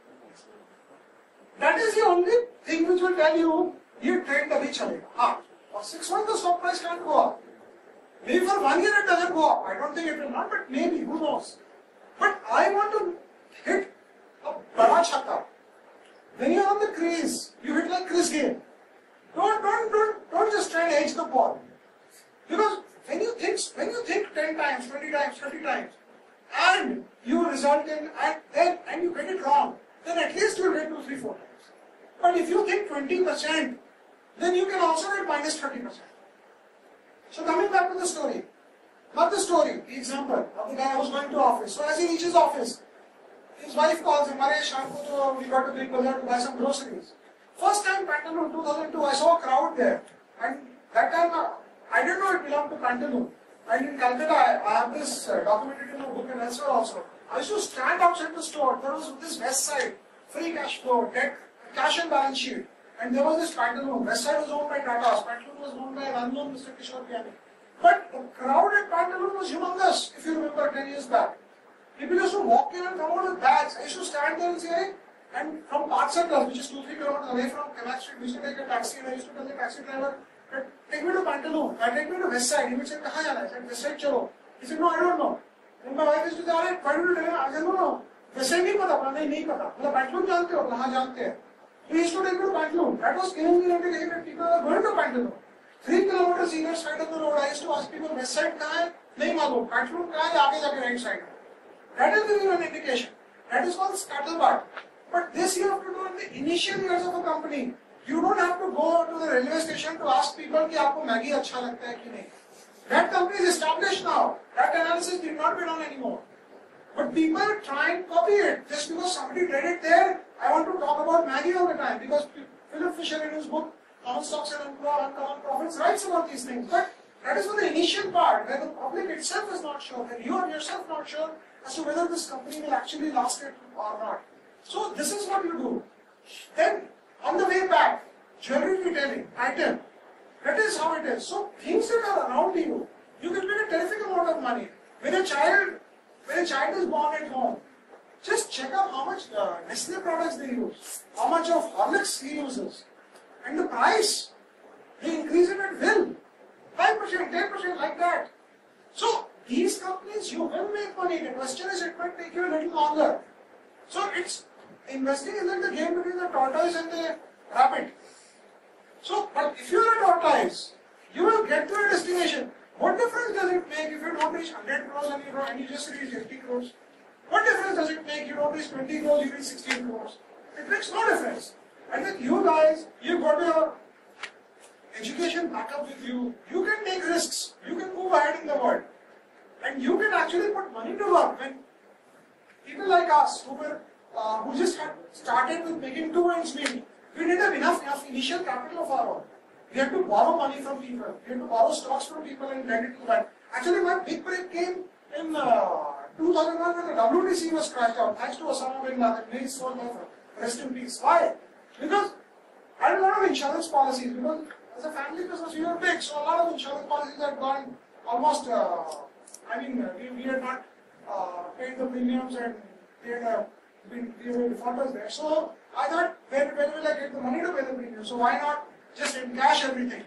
That is the only thing which will tell you ये trend अभी चलेगा. हाँ, for six months the stock price can't go up. Maybe for one year it doesn't go up. I don't think it will not, but maybe, who knows? But I want to hit a bada chakka. When you're on the crease, you hit like Chris Gayle. Don't, don't, don't, don't just try and edge the ball. Because when you think, when you think ten times, twenty times, thirty times, and you result in, and then, and you get it wrong, then at least you'll get two, three, four times. But if you think twenty percent, then you can also get minus thirty percent. So coming back to the story, not the story, the example of the guy who was going to office. So as he reaches office, his wife calls him, "Mare, shaam ko to we got to Big Bazaar to buy some groceries." First time Pantaloon two thousand two, I saw a crowd there, and that time uh, I didn't know it belonged to Pantaloon. And in Calcutta, I, I have this uh, documented in a book and elsewhere also. I used to stand outside the store. There was this west side, free cash flow, debt, cash and balance sheet. And there was this Pantaloon. West side was owned by Tata. Pantaloon was owned by an unknown Mister Kishore Gyani. But the crowd at Pantaloon was humongous, if you remember ten years back. People used to walk in and come out with bags. I used to stand there and say, and from Park Circle, which is two, three kilometers away from Kamak Street, we used to take a taxi, and I used to tell the taxi driver, take me to Pantaloon, I take me to West Side. He would say, kahan jana? I said, West Side chalo. He said, no, I don't know. And my wife used to say, why don't you tell him? I said, no, no, West Side nahi pata, nahi, nahi pata. Matlab, Pantaloon jante ho? Kahan jante hai? He used to take me to Pantaloon. That was killing me every day when people were going to Pantaloon. Three kilometers either side of the road, I used to ask people, West Side kahan hai? Nahi malum. Pantaloon kahan hai? Aage jaake right side. That is giving an indication. That is called scuttlebutt. But this you have to do in the initial years of a company. You don't have to go to the railway station to ask people कि आपको Maggi अच्छा लगता है कि नहीं. That company is established now. That analysis did not be done anymore. But people try and copy it just because somebody did it there. I want to talk about Maggie all the time because Philip Fisher in his book Common Stocks and Uncommon Profits writes about these things. But that is for the initial part where the public itself is not sure, where you are yourself not sure as to whether this company will actually last it or not. So this is what you do. Then on the way back, jewelry retailing, item, that is how it is. So things that are around you, you can make a terrific amount of money. When a child, when a child is born at home, just check out how much uh, Nestle products they use, how much of Horlicks he uses, and the price. They increase it at will, five percent, ten percent, like that. So these companies, you will make money. The question is, it might take you a little longer. So it's investing is like the game between the tortoise and the rabbit. So, but if you are a tortoise, you will get to a destination. What difference does it make if you don't reach one hundred crores and you, don't, and you just reach eighty crores? What difference does it make you don't reach twenty crores, you reach sixteen crores? It makes no difference. And with you guys, you've got your education back up with you. You can take risks. You can move ahead in the world. And you can actually put money to work. When people like us who were uh, who just had started with making two ends meet, we didn't have enough, enough initial capital of our own. We had to borrow money from people. We had to borrow stocks from people and lend it to that. Actually, my big break came in uh, two thousand one when the W T C was crashed out, thanks to Osama bin Laden. May his soul never rest in peace. Why? Because I had a lot of insurance policies. Because as a family business, we were big, so a lot of insurance policies had gone almost. Uh, I mean, we, we had not uh, paid the premiums and we had uh, been we were defaulters there. So I thought, where, where will I get the money to pay the premium? So why not just encash everything?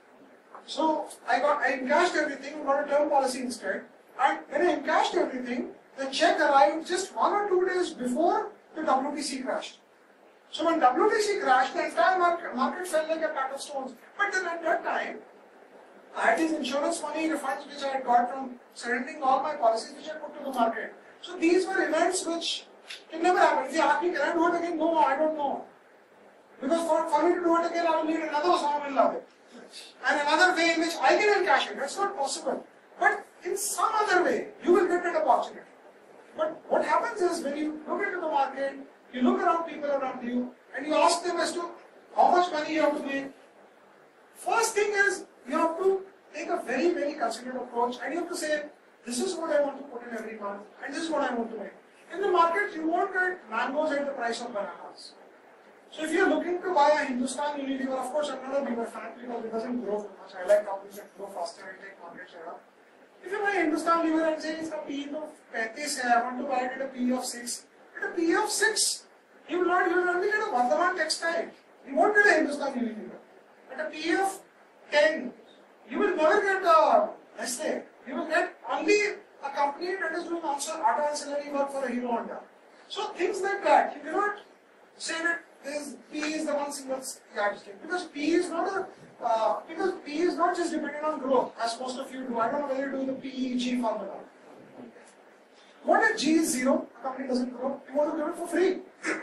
So I got I encashed everything, got a term policy instead. And when I encashed everything, the check arrived just one or two days before the W T C crashed. So when W T C crashed, the entire market, market fell like a pack of stones. But then at that time, I had these insurance money refunds which I had got from surrendering all my policies which I put to the market. So these were events which can never happen. If you ask me, can I do it again? No, I don't know. Because for, for me to do it again, I will need another Osama bin Laden. And another way in which I can encash it. That's not possible. But in some other way, you will get that opportunity. But what happens is when you look into the market, you look around people around you, and you ask them as to how much money you have to make. First thing is, you have to take a very, very considered approach, and you have to say, this is what I want to put in every month, and this is what I want to make. In the market, you won't get mangoes at the price of bananas. So if you're looking to buy a Hindustan Unilever, of course I'm not a bigger fan because it doesn't grow too much. I like companies that grow faster and take market share up. If you buy a Hindustan Unilever and say it's a P E of thirty-five, I want to buy it at a P E of six. At a P E of six, you will not, you will only get a Vardhaman textile. You won't get a Hindustan Unilever. At a P E of ten, you will never get a Nestle. You will get only a company that is doing also auto ancillary work for a Hero Honda. So things like that, you cannot say that this P E is the one single yardstick because P E is not a uh, because P E is not just dependent on growth as most of you do. I don't know whether you do the P E G formula. What if G is zero? A company doesn't grow. You want to give it for free.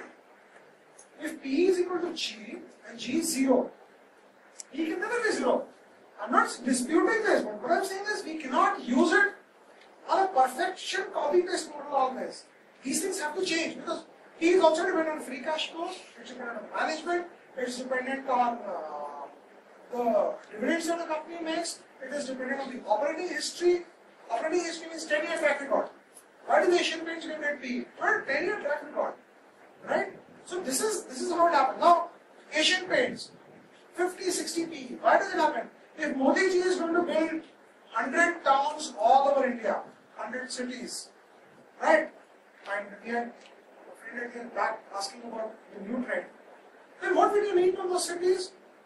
If P E is equal to G and G is zero, E can never be zero. I'm not disputing this, but what I'm saying is we cannot use it on a perfection copy-paste model always. These things have to change because P is also dependent on free cash flows, which depend on management, it's dependent on uh, the dividends that the company makes, it is dependent on the operating history. Operating history means ten year track record. Why do the Asian Paints get that P E? For ten year track record, right? So this is this is how it happens. Now, Asian Paints, fifty, sixty P E. Why does it happen? If Modi ji is going to build one hundred towns all over India, one hundred cities, right? And we had a friend again back asking about the new trend. Then what will you need from those cities?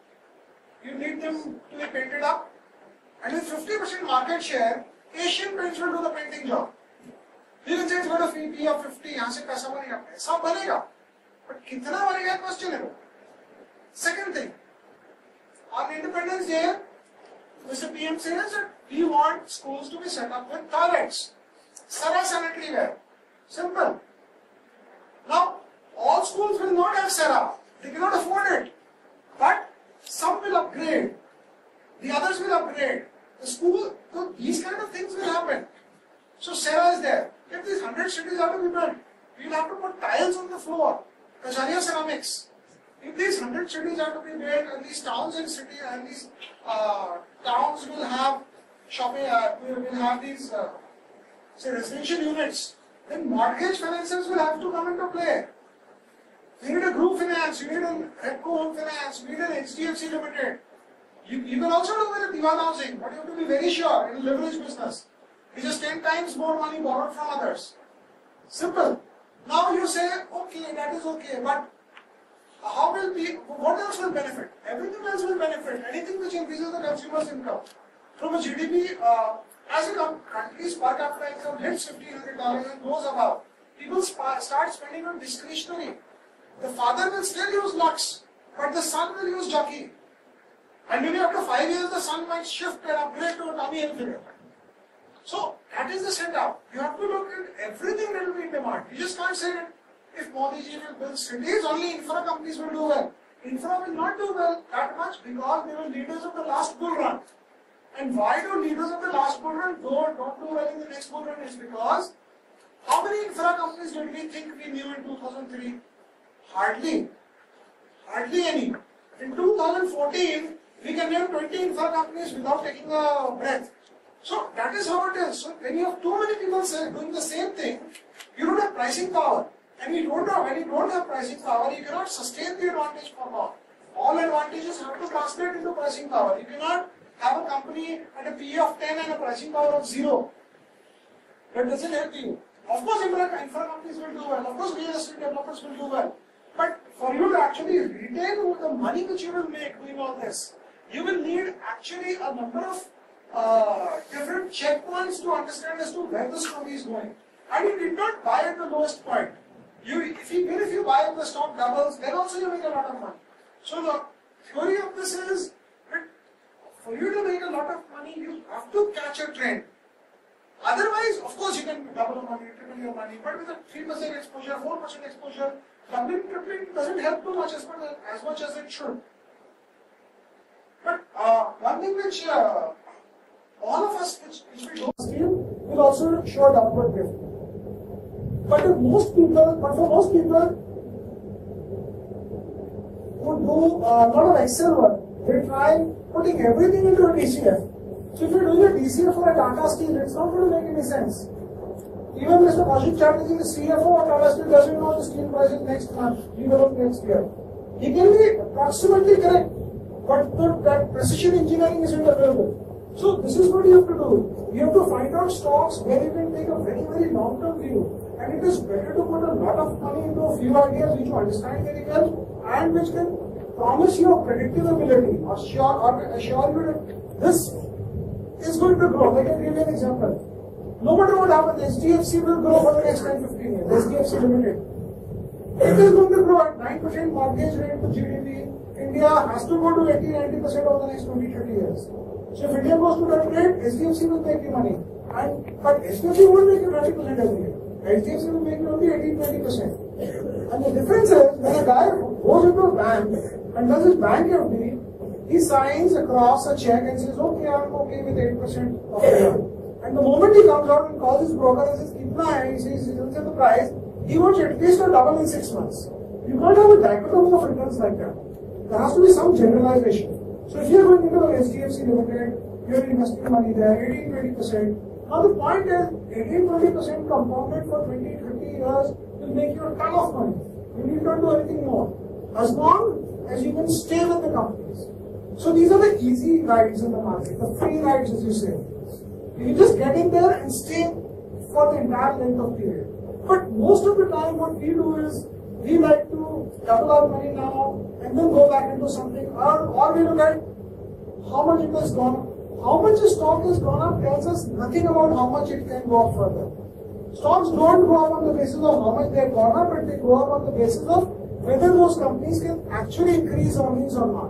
You need them to be painted up. And with fifty percent market share, Asian Paints will do the painting job. You can say it's got a fee of fifty, यहाँ से पैसा बनेगा, पैसा बनेगा, but कितना बनेगा question है वो. Second thing, on Independence Day, Mister P M says that we want schools to be set up with toilets, Sara sanitary ware. Simple. Now, all schools will not have Sara. They cannot afford it. But some will upgrade. The others will upgrade. The school, so these kind of things will happen. So Sara is there. If these one hundred cities are to be built, we will have to put tiles on the floor. Kajaria ceramics. If these one hundred cities are to be built, and these towns and cities and these uh, towns will have shopping, uh, will have these uh, say residential units, then mortgage financiers will have to come into play. You need a group finance, you need a Repco Home Finance, you need an H D F C Limited. You, you can also do with a Diwan housing, but you have to be very sure in a leverage business. It's just ten times more money borrowed from others. Simple. Now you say, okay, that is okay, but how will be, what else will benefit? Everything else will benefit. Anything which increases the consumer's income. From a G D P, uh, as a country's per capita income hits fifteen hundred dollars and goes above, people start spending on discretionary. The father will still use Lux, but the son will use Jockey. And maybe after five years, the son might shift and upgrade to a Tommy Hilfiger. So that is the setup. You have to look at everything that will be in demand. You just can't say that if Modi ji will build cities, only infra companies will do well. Infra will not do well that much because they were leaders of the last bull run. And why do leaders of the last bull run don't, don't do well in the next bull run? Is because how many infra companies did we think we knew in two thousand three? Hardly. Hardly any. In two thousand fourteen, we can name twenty infra companies without taking a breath. So that is how it is. So when you have too many people doing the same thing, you don't have pricing power. And you don't know, when you don't have pricing power, you cannot sustain the advantage for long. All advantages have to translate into pricing power. You cannot have a company at a P E of ten and a pricing power of zero. That doesn't help you. Of course, infra, infra companies will do well. Of course, real estate developers will do well. But for you to actually retain the money which you will make doing all this, you will need actually a number of uh, different checkpoints to understand as to where the story is going. And you did not buy at the lowest point. You, if you, even if you buy and the stock doubles, then also you make a lot of money. So the theory of this is that for you to make a lot of money, you have to catch a trend. Otherwise, of course, you can double your money, triple your money, but with a three percent exposure, four percent exposure, doubling, tripling doesn't help too much as much as, as, much as it should. But uh, one thing which uh, all of us, which, which we don't feel, will also show an upward drift. But if most people, but for most people who do a lot of Excel work, they try putting everything into a D C F. So if you're doing a D C F for a Tata Steel, it's not going to make any sense. Even Mister Kaushik Chatterjee, the C F O of Tata Steel, doesn't know the steel prices next month, even next year. He can be approximately correct, but the, that precision engineering isn't available. So this is what you have to do. You have to find out stocks where you can take a very, very long-term view. And it is better to put a lot of money into a few ideas which you understand very well and which can promise you a predictive ability or assure, or assure you that this is going to grow. Let me give you an example. No matter what happens, H D F C will grow for the next ten to fifteen years. H D F C Limited. It is going to grow at nine percent mortgage rate to G D P. India has to go to eighty to ninety percent over the next twenty to thirty years. So if India goes to that rate, H D F C will make you money. And, but H D F C won't make you twenty percent every year. H D F C will make you only eighteen to twenty percent. And the difference is, when a guy goes into a bank and does his bank F D, he signs across a check and says, okay, I'm okay with eight percent of the And the moment he comes out and calls his broker and says, Kitna hai? He says, he doesn't say the price, he wants at least a double in six months. You can't have a dichotomy of returns like that. There has to be some generalization. So if you're going into an H D F C Limited, you're investing money there, eighteen to twenty percent. Now the point is, eighteen to twenty percent compounded for twenty to thirty years will make you a ton of money. You need not do anything more. As long as you can stay with the companies. So these are the easy rides in the market, the free rides as you say. You just get in there and stay for the entire length of period. But most of the time what we do is, we like to double our money now and then go back into something, or, or we look at how much it has gone up. How much the stock has gone up tells us nothing about how much it can go up further. Stocks don't go up on the basis of how much they have gone up, but they go up on the basis of whether those companies can actually increase earnings or not.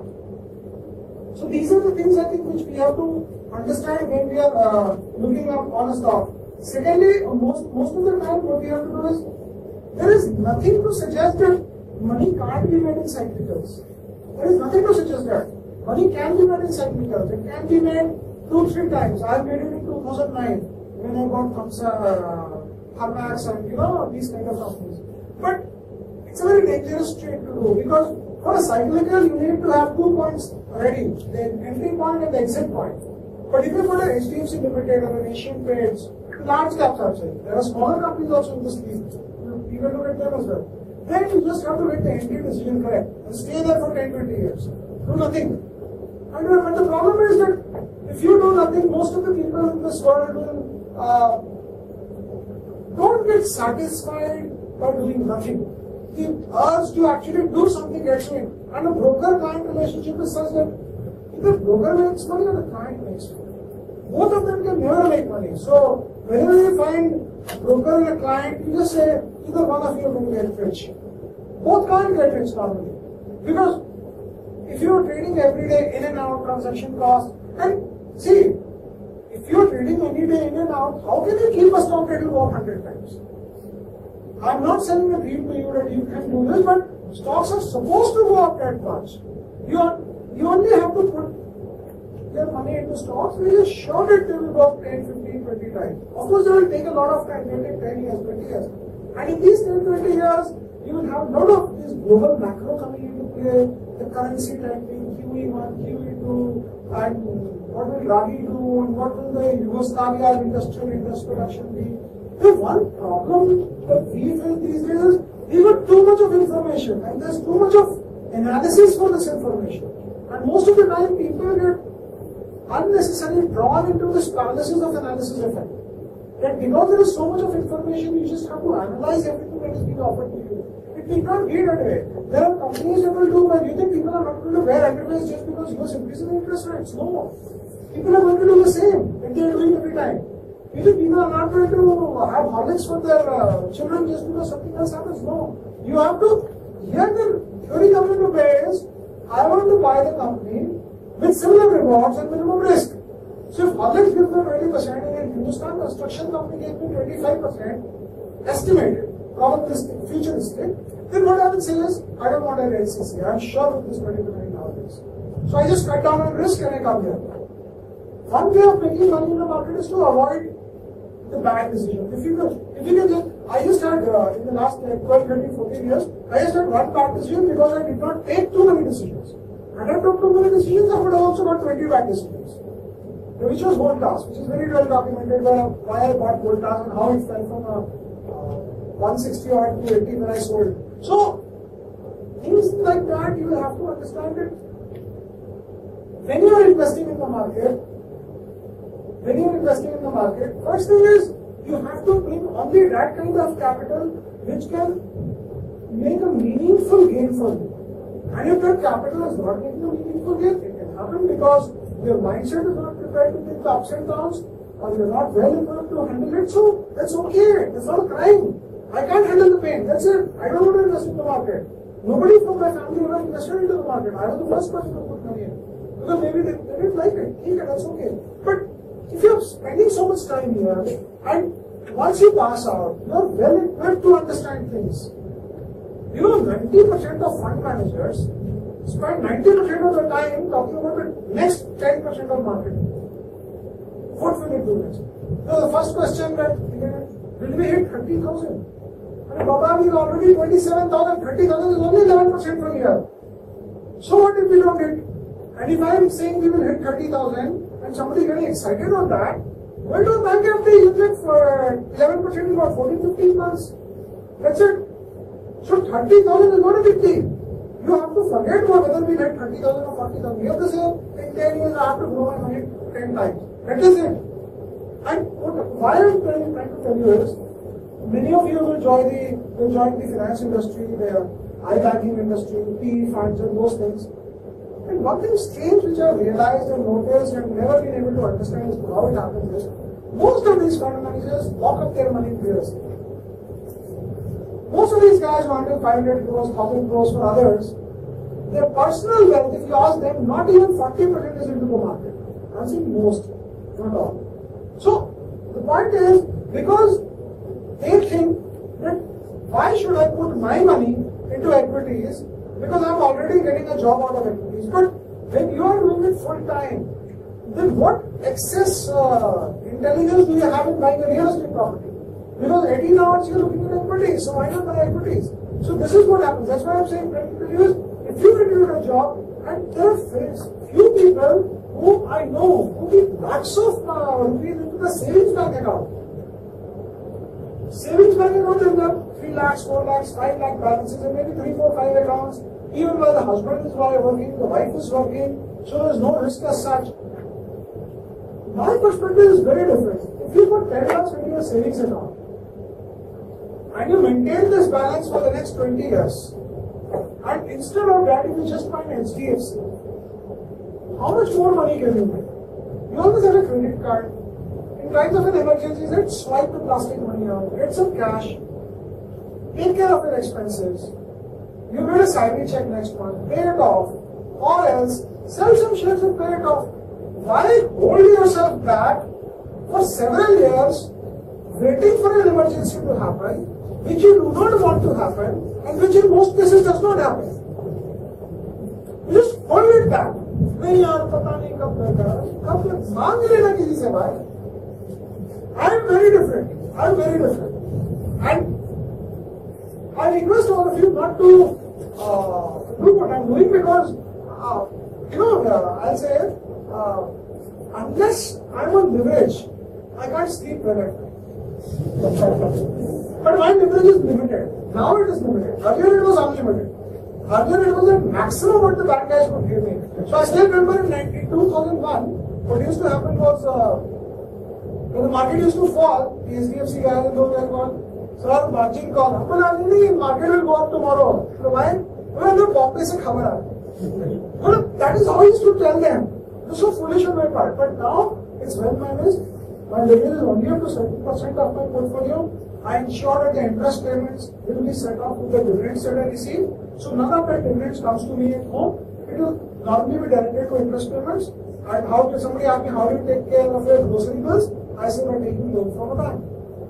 So these are the things I think which we have to understand when we are uh, looking up on a stock. Secondly, most, most of the time what we have to do is, there is nothing to suggest that money can't be made in cyclicals. There is nothing to suggest that. Money can be made in cyclicals. It can be made two, three times. I made it in two thousand nine when I got Thamsa, uh, Thermax and you know, these kind of companies. But it's a very dangerous trade to do because for a cyclical you need to have two points ready. The entry point and the exit point. But if you put an H D F C Limited or an Asian Paints, large caps outside. There are smaller companies also in this field. You can look at them as well. Then you just have to get the entry decision correct and stay there for ten to twenty years. Do nothing. And but the problem is that if you do nothing, most of the people in this world will uh, don't get satisfied by doing nothing. The urge to actually do something gets in. And a broker-client relationship is such that either broker makes money or the client makes money. Both of them can never make money. So whenever you find a broker and a client, you just say either one of you will get rich. Both can't get rich normally. Because if you are trading every day in and out, transaction cost, and see, if you are trading any day in and out, how can you keep a stock that will go up one hundred times? I am not selling a dream to you that you can do this, but stocks are supposed to go up that much. You, are, you only have to put your money into stocks, we are sure that they will go up ten, fifteen, twenty times. Of course, they will take a lot of time, they will take ten years, twenty years. And in these ten, twenty years, you will have a lot of this global macro coming into play, the currency tightening, Q E one, Q E two, and what will Draghi do, and what will the Yugoslavia industrial interest production be. The one problem that we face these days is we got too much of information and there's too much of analysis for this information. And most of the time people get unnecessarily drawn into this paralysis of analysis effect. That because there is so much of information, you just have to analyze everything that is being offered to you. It need not be that way. There are companies that will do, but you think people are not going to wear underwear just because you are increasing interest rates? No. People are going to do the same that they are doing every time. You think people are not going to have Horlicks for their uh, children just because something else happens? No. You have to, here the theory comes into play is, I want to buy the company with similar rewards and minimum risk. So if Horlicks gives me twenty percent and Hindustan Construction Company gives me twenty-five percent, estimated, probabilistic, futuristic, then what I will say is, I don't want a L C C. I am sure of this particular nowadays. So I just cut down on risk and I come here. One way of making money in the market is to avoid the bad decision. If you can, if you can just, I just had uh, in the last uh, twelve, thirteen, fourteen years, I just had one bad decision because I did not take too many decisions. Had I took too many decisions, I would have also got twenty bad decisions. Which was Voltas, which is very well documented by why I bought Voltas and how it fell from a uh, one sixty odd to eighty when I sold. So things like that you have to understand it. When you are investing in the market, when you are investing in the market, first thing is you have to bring only that kind of capital which can make a meaningful gain for you. And if that capital is not making a meaningful gain, it can happen because your mindset is not prepared to take the ups and downs, or you're not well enough to handle it. So that's okay. It's not a crime. I can't handle the pain. That's it. I don't want to invest in the market. Nobody from my family ever invested into the market. I was the first person to put money in. Because maybe they, they didn't like it. Okay, that's okay. But if you're spending so much time here, and once you pass out, you're well equipped to understand things. You know, ninety percent of fund managers spend ninety percent of the time talking about the next ten percent of market. What will it do next? So the first question that, will we hit thirty thousand? And Baba, we are already twenty-seven thousand, thirty thousand is only eleven percent from here. So what if we don't hit? And if I am saying we will hit thirty thousand and somebody getting excited on that, why don't bank F D use it for eleven percent for fourteen, fifteen months? That's it. So thirty thousand is not a big deal. You have to forget about whether we hit thirty thousand or forty thousand. You have to say, in ten years I have to grow my money ten times. That is it. And what, why I am trying, trying to tell you is, many of you will join the, will join the finance industry, the iBanking industry, P E funds and those things. And one thing strange which I have realized and noticed and never been able to understand is how it happens is, most of these fund managers lock up their money in real estate. Most of these guys want to five hundred crores, one thousand crores for others. Their personal wealth, if you ask them, not even forty percent is into the market. I'm saying most, not all. So, the point is, because they think that why should I put my money into equities because I'm already getting a job out of equities. But when you are doing it full time, then what excess uh, intelligence do you have in buying a real estate property? Because eighteen hours you're looking at equities, so why not buy equities? So this is what happens. That's why I'm saying practically is, if you get into a job, and there are few people whom I know who give lakhs of uh, rupees into the savings bank account. Savings bank account is there three lakhs, four lakhs, five lakh balances, and maybe three, four, five accounts. Even while the husband is working, the wife is working, so there is no risk as such. My perspective is very different. If you put ten lakhs into your savings account, and you maintain this balance for the next twenty years, and instead of that, if you just find H D F C, how much more money can you make? You always have a credit card. In times of an emergency, let's swipe the plastic money out, get some cash, take care of your expenses. You get a salary check next month, pay it off, or else sell some shares and pay it off. Why hold yourself back for several years, waiting for an emergency to happen, which you do not want to happen, and which in most cases does not happen? You just hold it back. नहीं यार पता नहीं कब करना कब मांग लेना किसी से भाई. I am very different. I am very different. And I request all of you not to uh, do what I am doing because, uh, you know, uh, I'll say, uh, unless I am on leverage, I can't sleep well at night. But my leverage is limited. Now it is limited. Earlier it was unlimited. Earlier it was the maximum what the bank guys could give me. So I still remember in two thousand one, what used to happen was, uh, when the market used to fall, the H D F C guys and those guys called, sir, margin call. I'm like, the market will go up tomorrow. So why? Well, the Bombay se khabar aa rahi. Well, that is how I used to tell them. It was so foolish on my part. But now, it's well managed. My leverage is only up to seventy percent of my portfolio. I ensure that the interest payments will be set off with the dividends that I receive. So none of that dividends comes to me at home. It will normally be directed to interest payments. And how can somebody ask me, how do you take care of your grocery bills? I say by taking loan from a bank.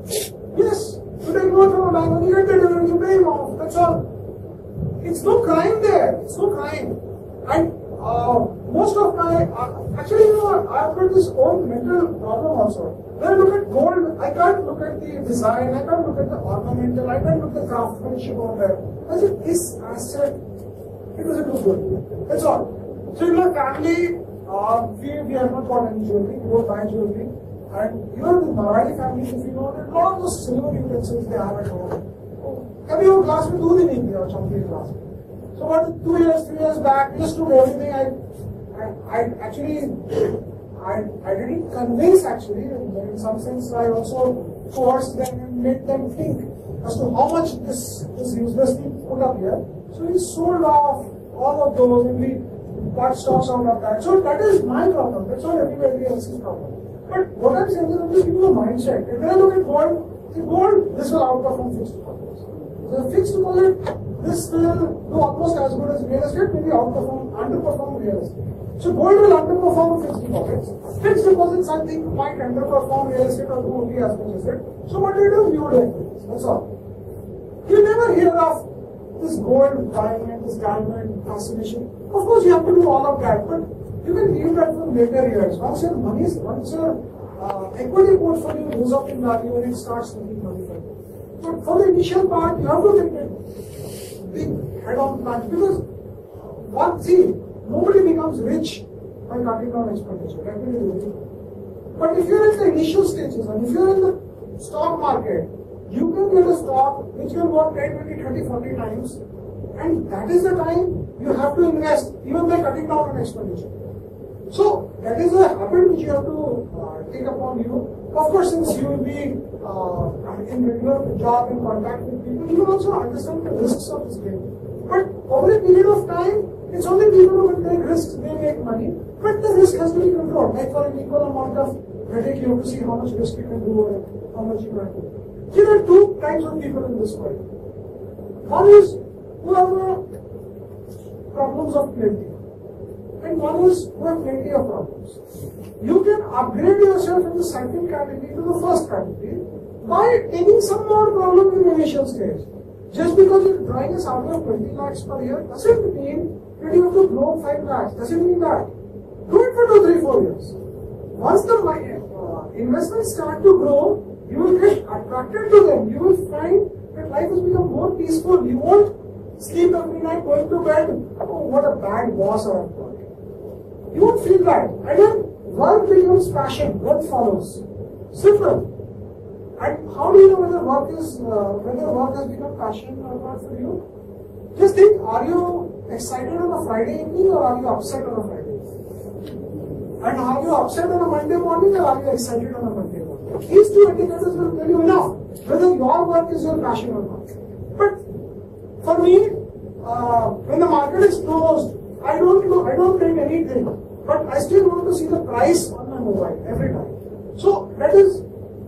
Yes, you take loan from a bank and you get the dividends, you pay them off. That's all. It's no crime there. It's no crime. And uh, most of my, uh, actually, you know, I've got this own mental problem also. When I look at gold, I can't look at the design, I can't look at the ornamental, I can't look at the craftsmanship over there. I said, this asset, it doesn't look good. That's all. So in my family, uh, we, we have not got any jewelry, we don't buy jewelry. And even the Marathi family, if you know, there are a lot of those silver utensils they have at home. Kabhi wo glass mein doodh hi nahi piya, champi glass. So what, two years, three years back, we just took everything. I, I, I actually, I, I didn't convince actually, in some sense I also coerced them and made them think as to how much this is uselessly put up here. So we sold off all of those and we got stocks out of that. So that is my problem, that's not everybody else's problem. But what I'm saying is I'm just giving you a mindset. If I look at gold, the gold, this will outperform fixed deposits. So fixed deposit, this will do almost as good as real estate, maybe outperform, underperform real estate. So gold will underperform fixed deposits. Fixed deposits, I think, might underperform real estate or do only as much as it. So what do you do? You do equities. That's all. You never hear of this gold buying and this diamond fascination. Of course, you have to do all of that, but you can leave that for later years. Once your money is, once your uh, equity portfolio goes up in value and it starts making money for you. But for the initial part, you have to take it big head-on plunge because one see, nobody becomes rich by cutting down expenditure. Definitely. But if you're in the initial stages and if you're in the stock market, you can get a stock which will go up ten, twenty, thirty, forty times, and that is the time you have to invest, even by cutting down on expenditure. So that is a habit which you have to uh, take upon you. Of course, since you will be uh, in regular job and contact with people, you will also understand the risks of this game. But over a period of time, it's only people who will take risks, they make money. But the risk has to be controlled. Like for an equal amount of headache, you have to see how much risk you can do or how much you can do. See, there are two types of people in this world. One is who have uh, problems of plenty, and one is who have plenty of problems. You can upgrade yourself from the second category to the first category by taking some more problem in the initial stage. Just because you're drawing a salary of twenty lakhs per year doesn't mean that you have to blow five lakhs. Doesn't mean that. Do it for two, three, four years. Once the uh, investments start to grow, you will get attracted to them. You will find that life has become more peaceful. You won't sleep every night going to bed, oh, what a bad boss I have got. You won't feel that. And then work becomes passion. Work follows. Simple. And how do you know whether work is uh, whether work has become passion or not for you? Just think: are you excited on a Friday evening or are you upset on a Friday evening? And are you upset on a Monday morning or are you excited on a Monday morning? These two indicators will tell you enough whether your work is your passion or not. But for me, uh, when the market is closed, I don't know, I don't trade anything, but I still want to see the price on my mobile every time. So that is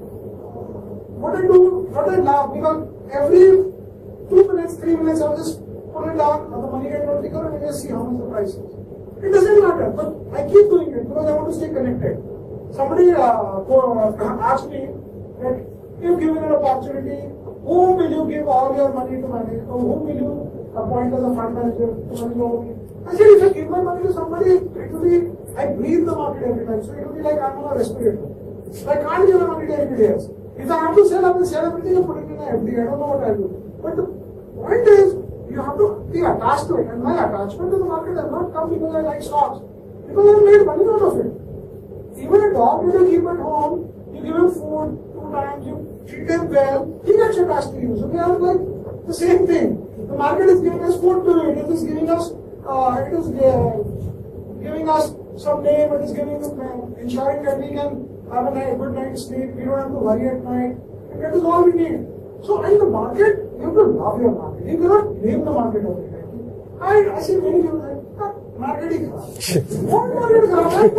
what I do, what I love, because every two minutes, three minutes, I'll just put it down on the money get ticker and I just see how much the price is. It doesn't matter, but I keep doing it because I want to stay connected. Somebody uh, asked me that if given an opportunity, whom will you give all your money to manage, or whom will you appoint as a fund manager to manage your money? I said, if I give my money to somebody, it will be, I breathe the market every time, so it will be like I'm on a respirator. So I can't give my money to anybody else. If I have to sell, I will sell everything and put it in an F D. I don't know what I'll do. But the point is, you have to be attached to it. And my attachment to the market does not come because I like stocks. Because I made money out of it. Even a dog that you keep at home, you give him food two times, you treat him well, he gets attached to you. So we are like the same thing. The market is giving us food to eat. It is giving us, uh, it is uh, giving us some name. It is giving us, uh, ensuring that we can have a night, good night's sleep, we don't have to worry at night, and that is all we need. So in the market, you have to love your market. You cannot blame the market every time. I, I see many people say, ah, market is kharab. What market is kharab?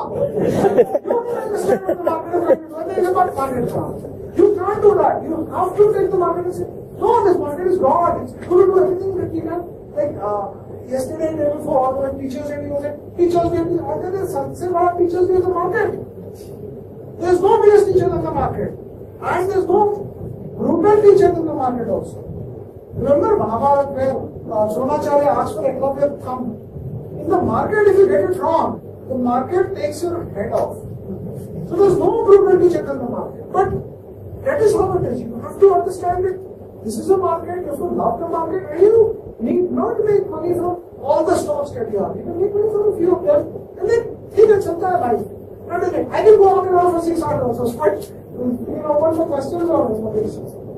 You don't understand what the market is kharab. What is about market kharab? You can't do that. You have to take the market and say, no, this market is God. It's going to do everything that you can. Like uh, yesterday, day before, when teachers and you said, teachers gave me, I said, there's something about teachers in the market. There's no biggest teacher in the market. And there's no brutal teacher in the market also. Remember Mahabharata where uh, Dronacharya asked for Eklavya's thumb. In the market, if you get it wrong, the market takes your head off. So there's no brutal teacher in the market. But that is how it is. You have to understand it. This is a market, you have to love the market, and you need not make money from all the stocks that you have. You can make money from a few of them, and then think it's entire life. I can go on and on for six hours also, but you know, what for questions or what is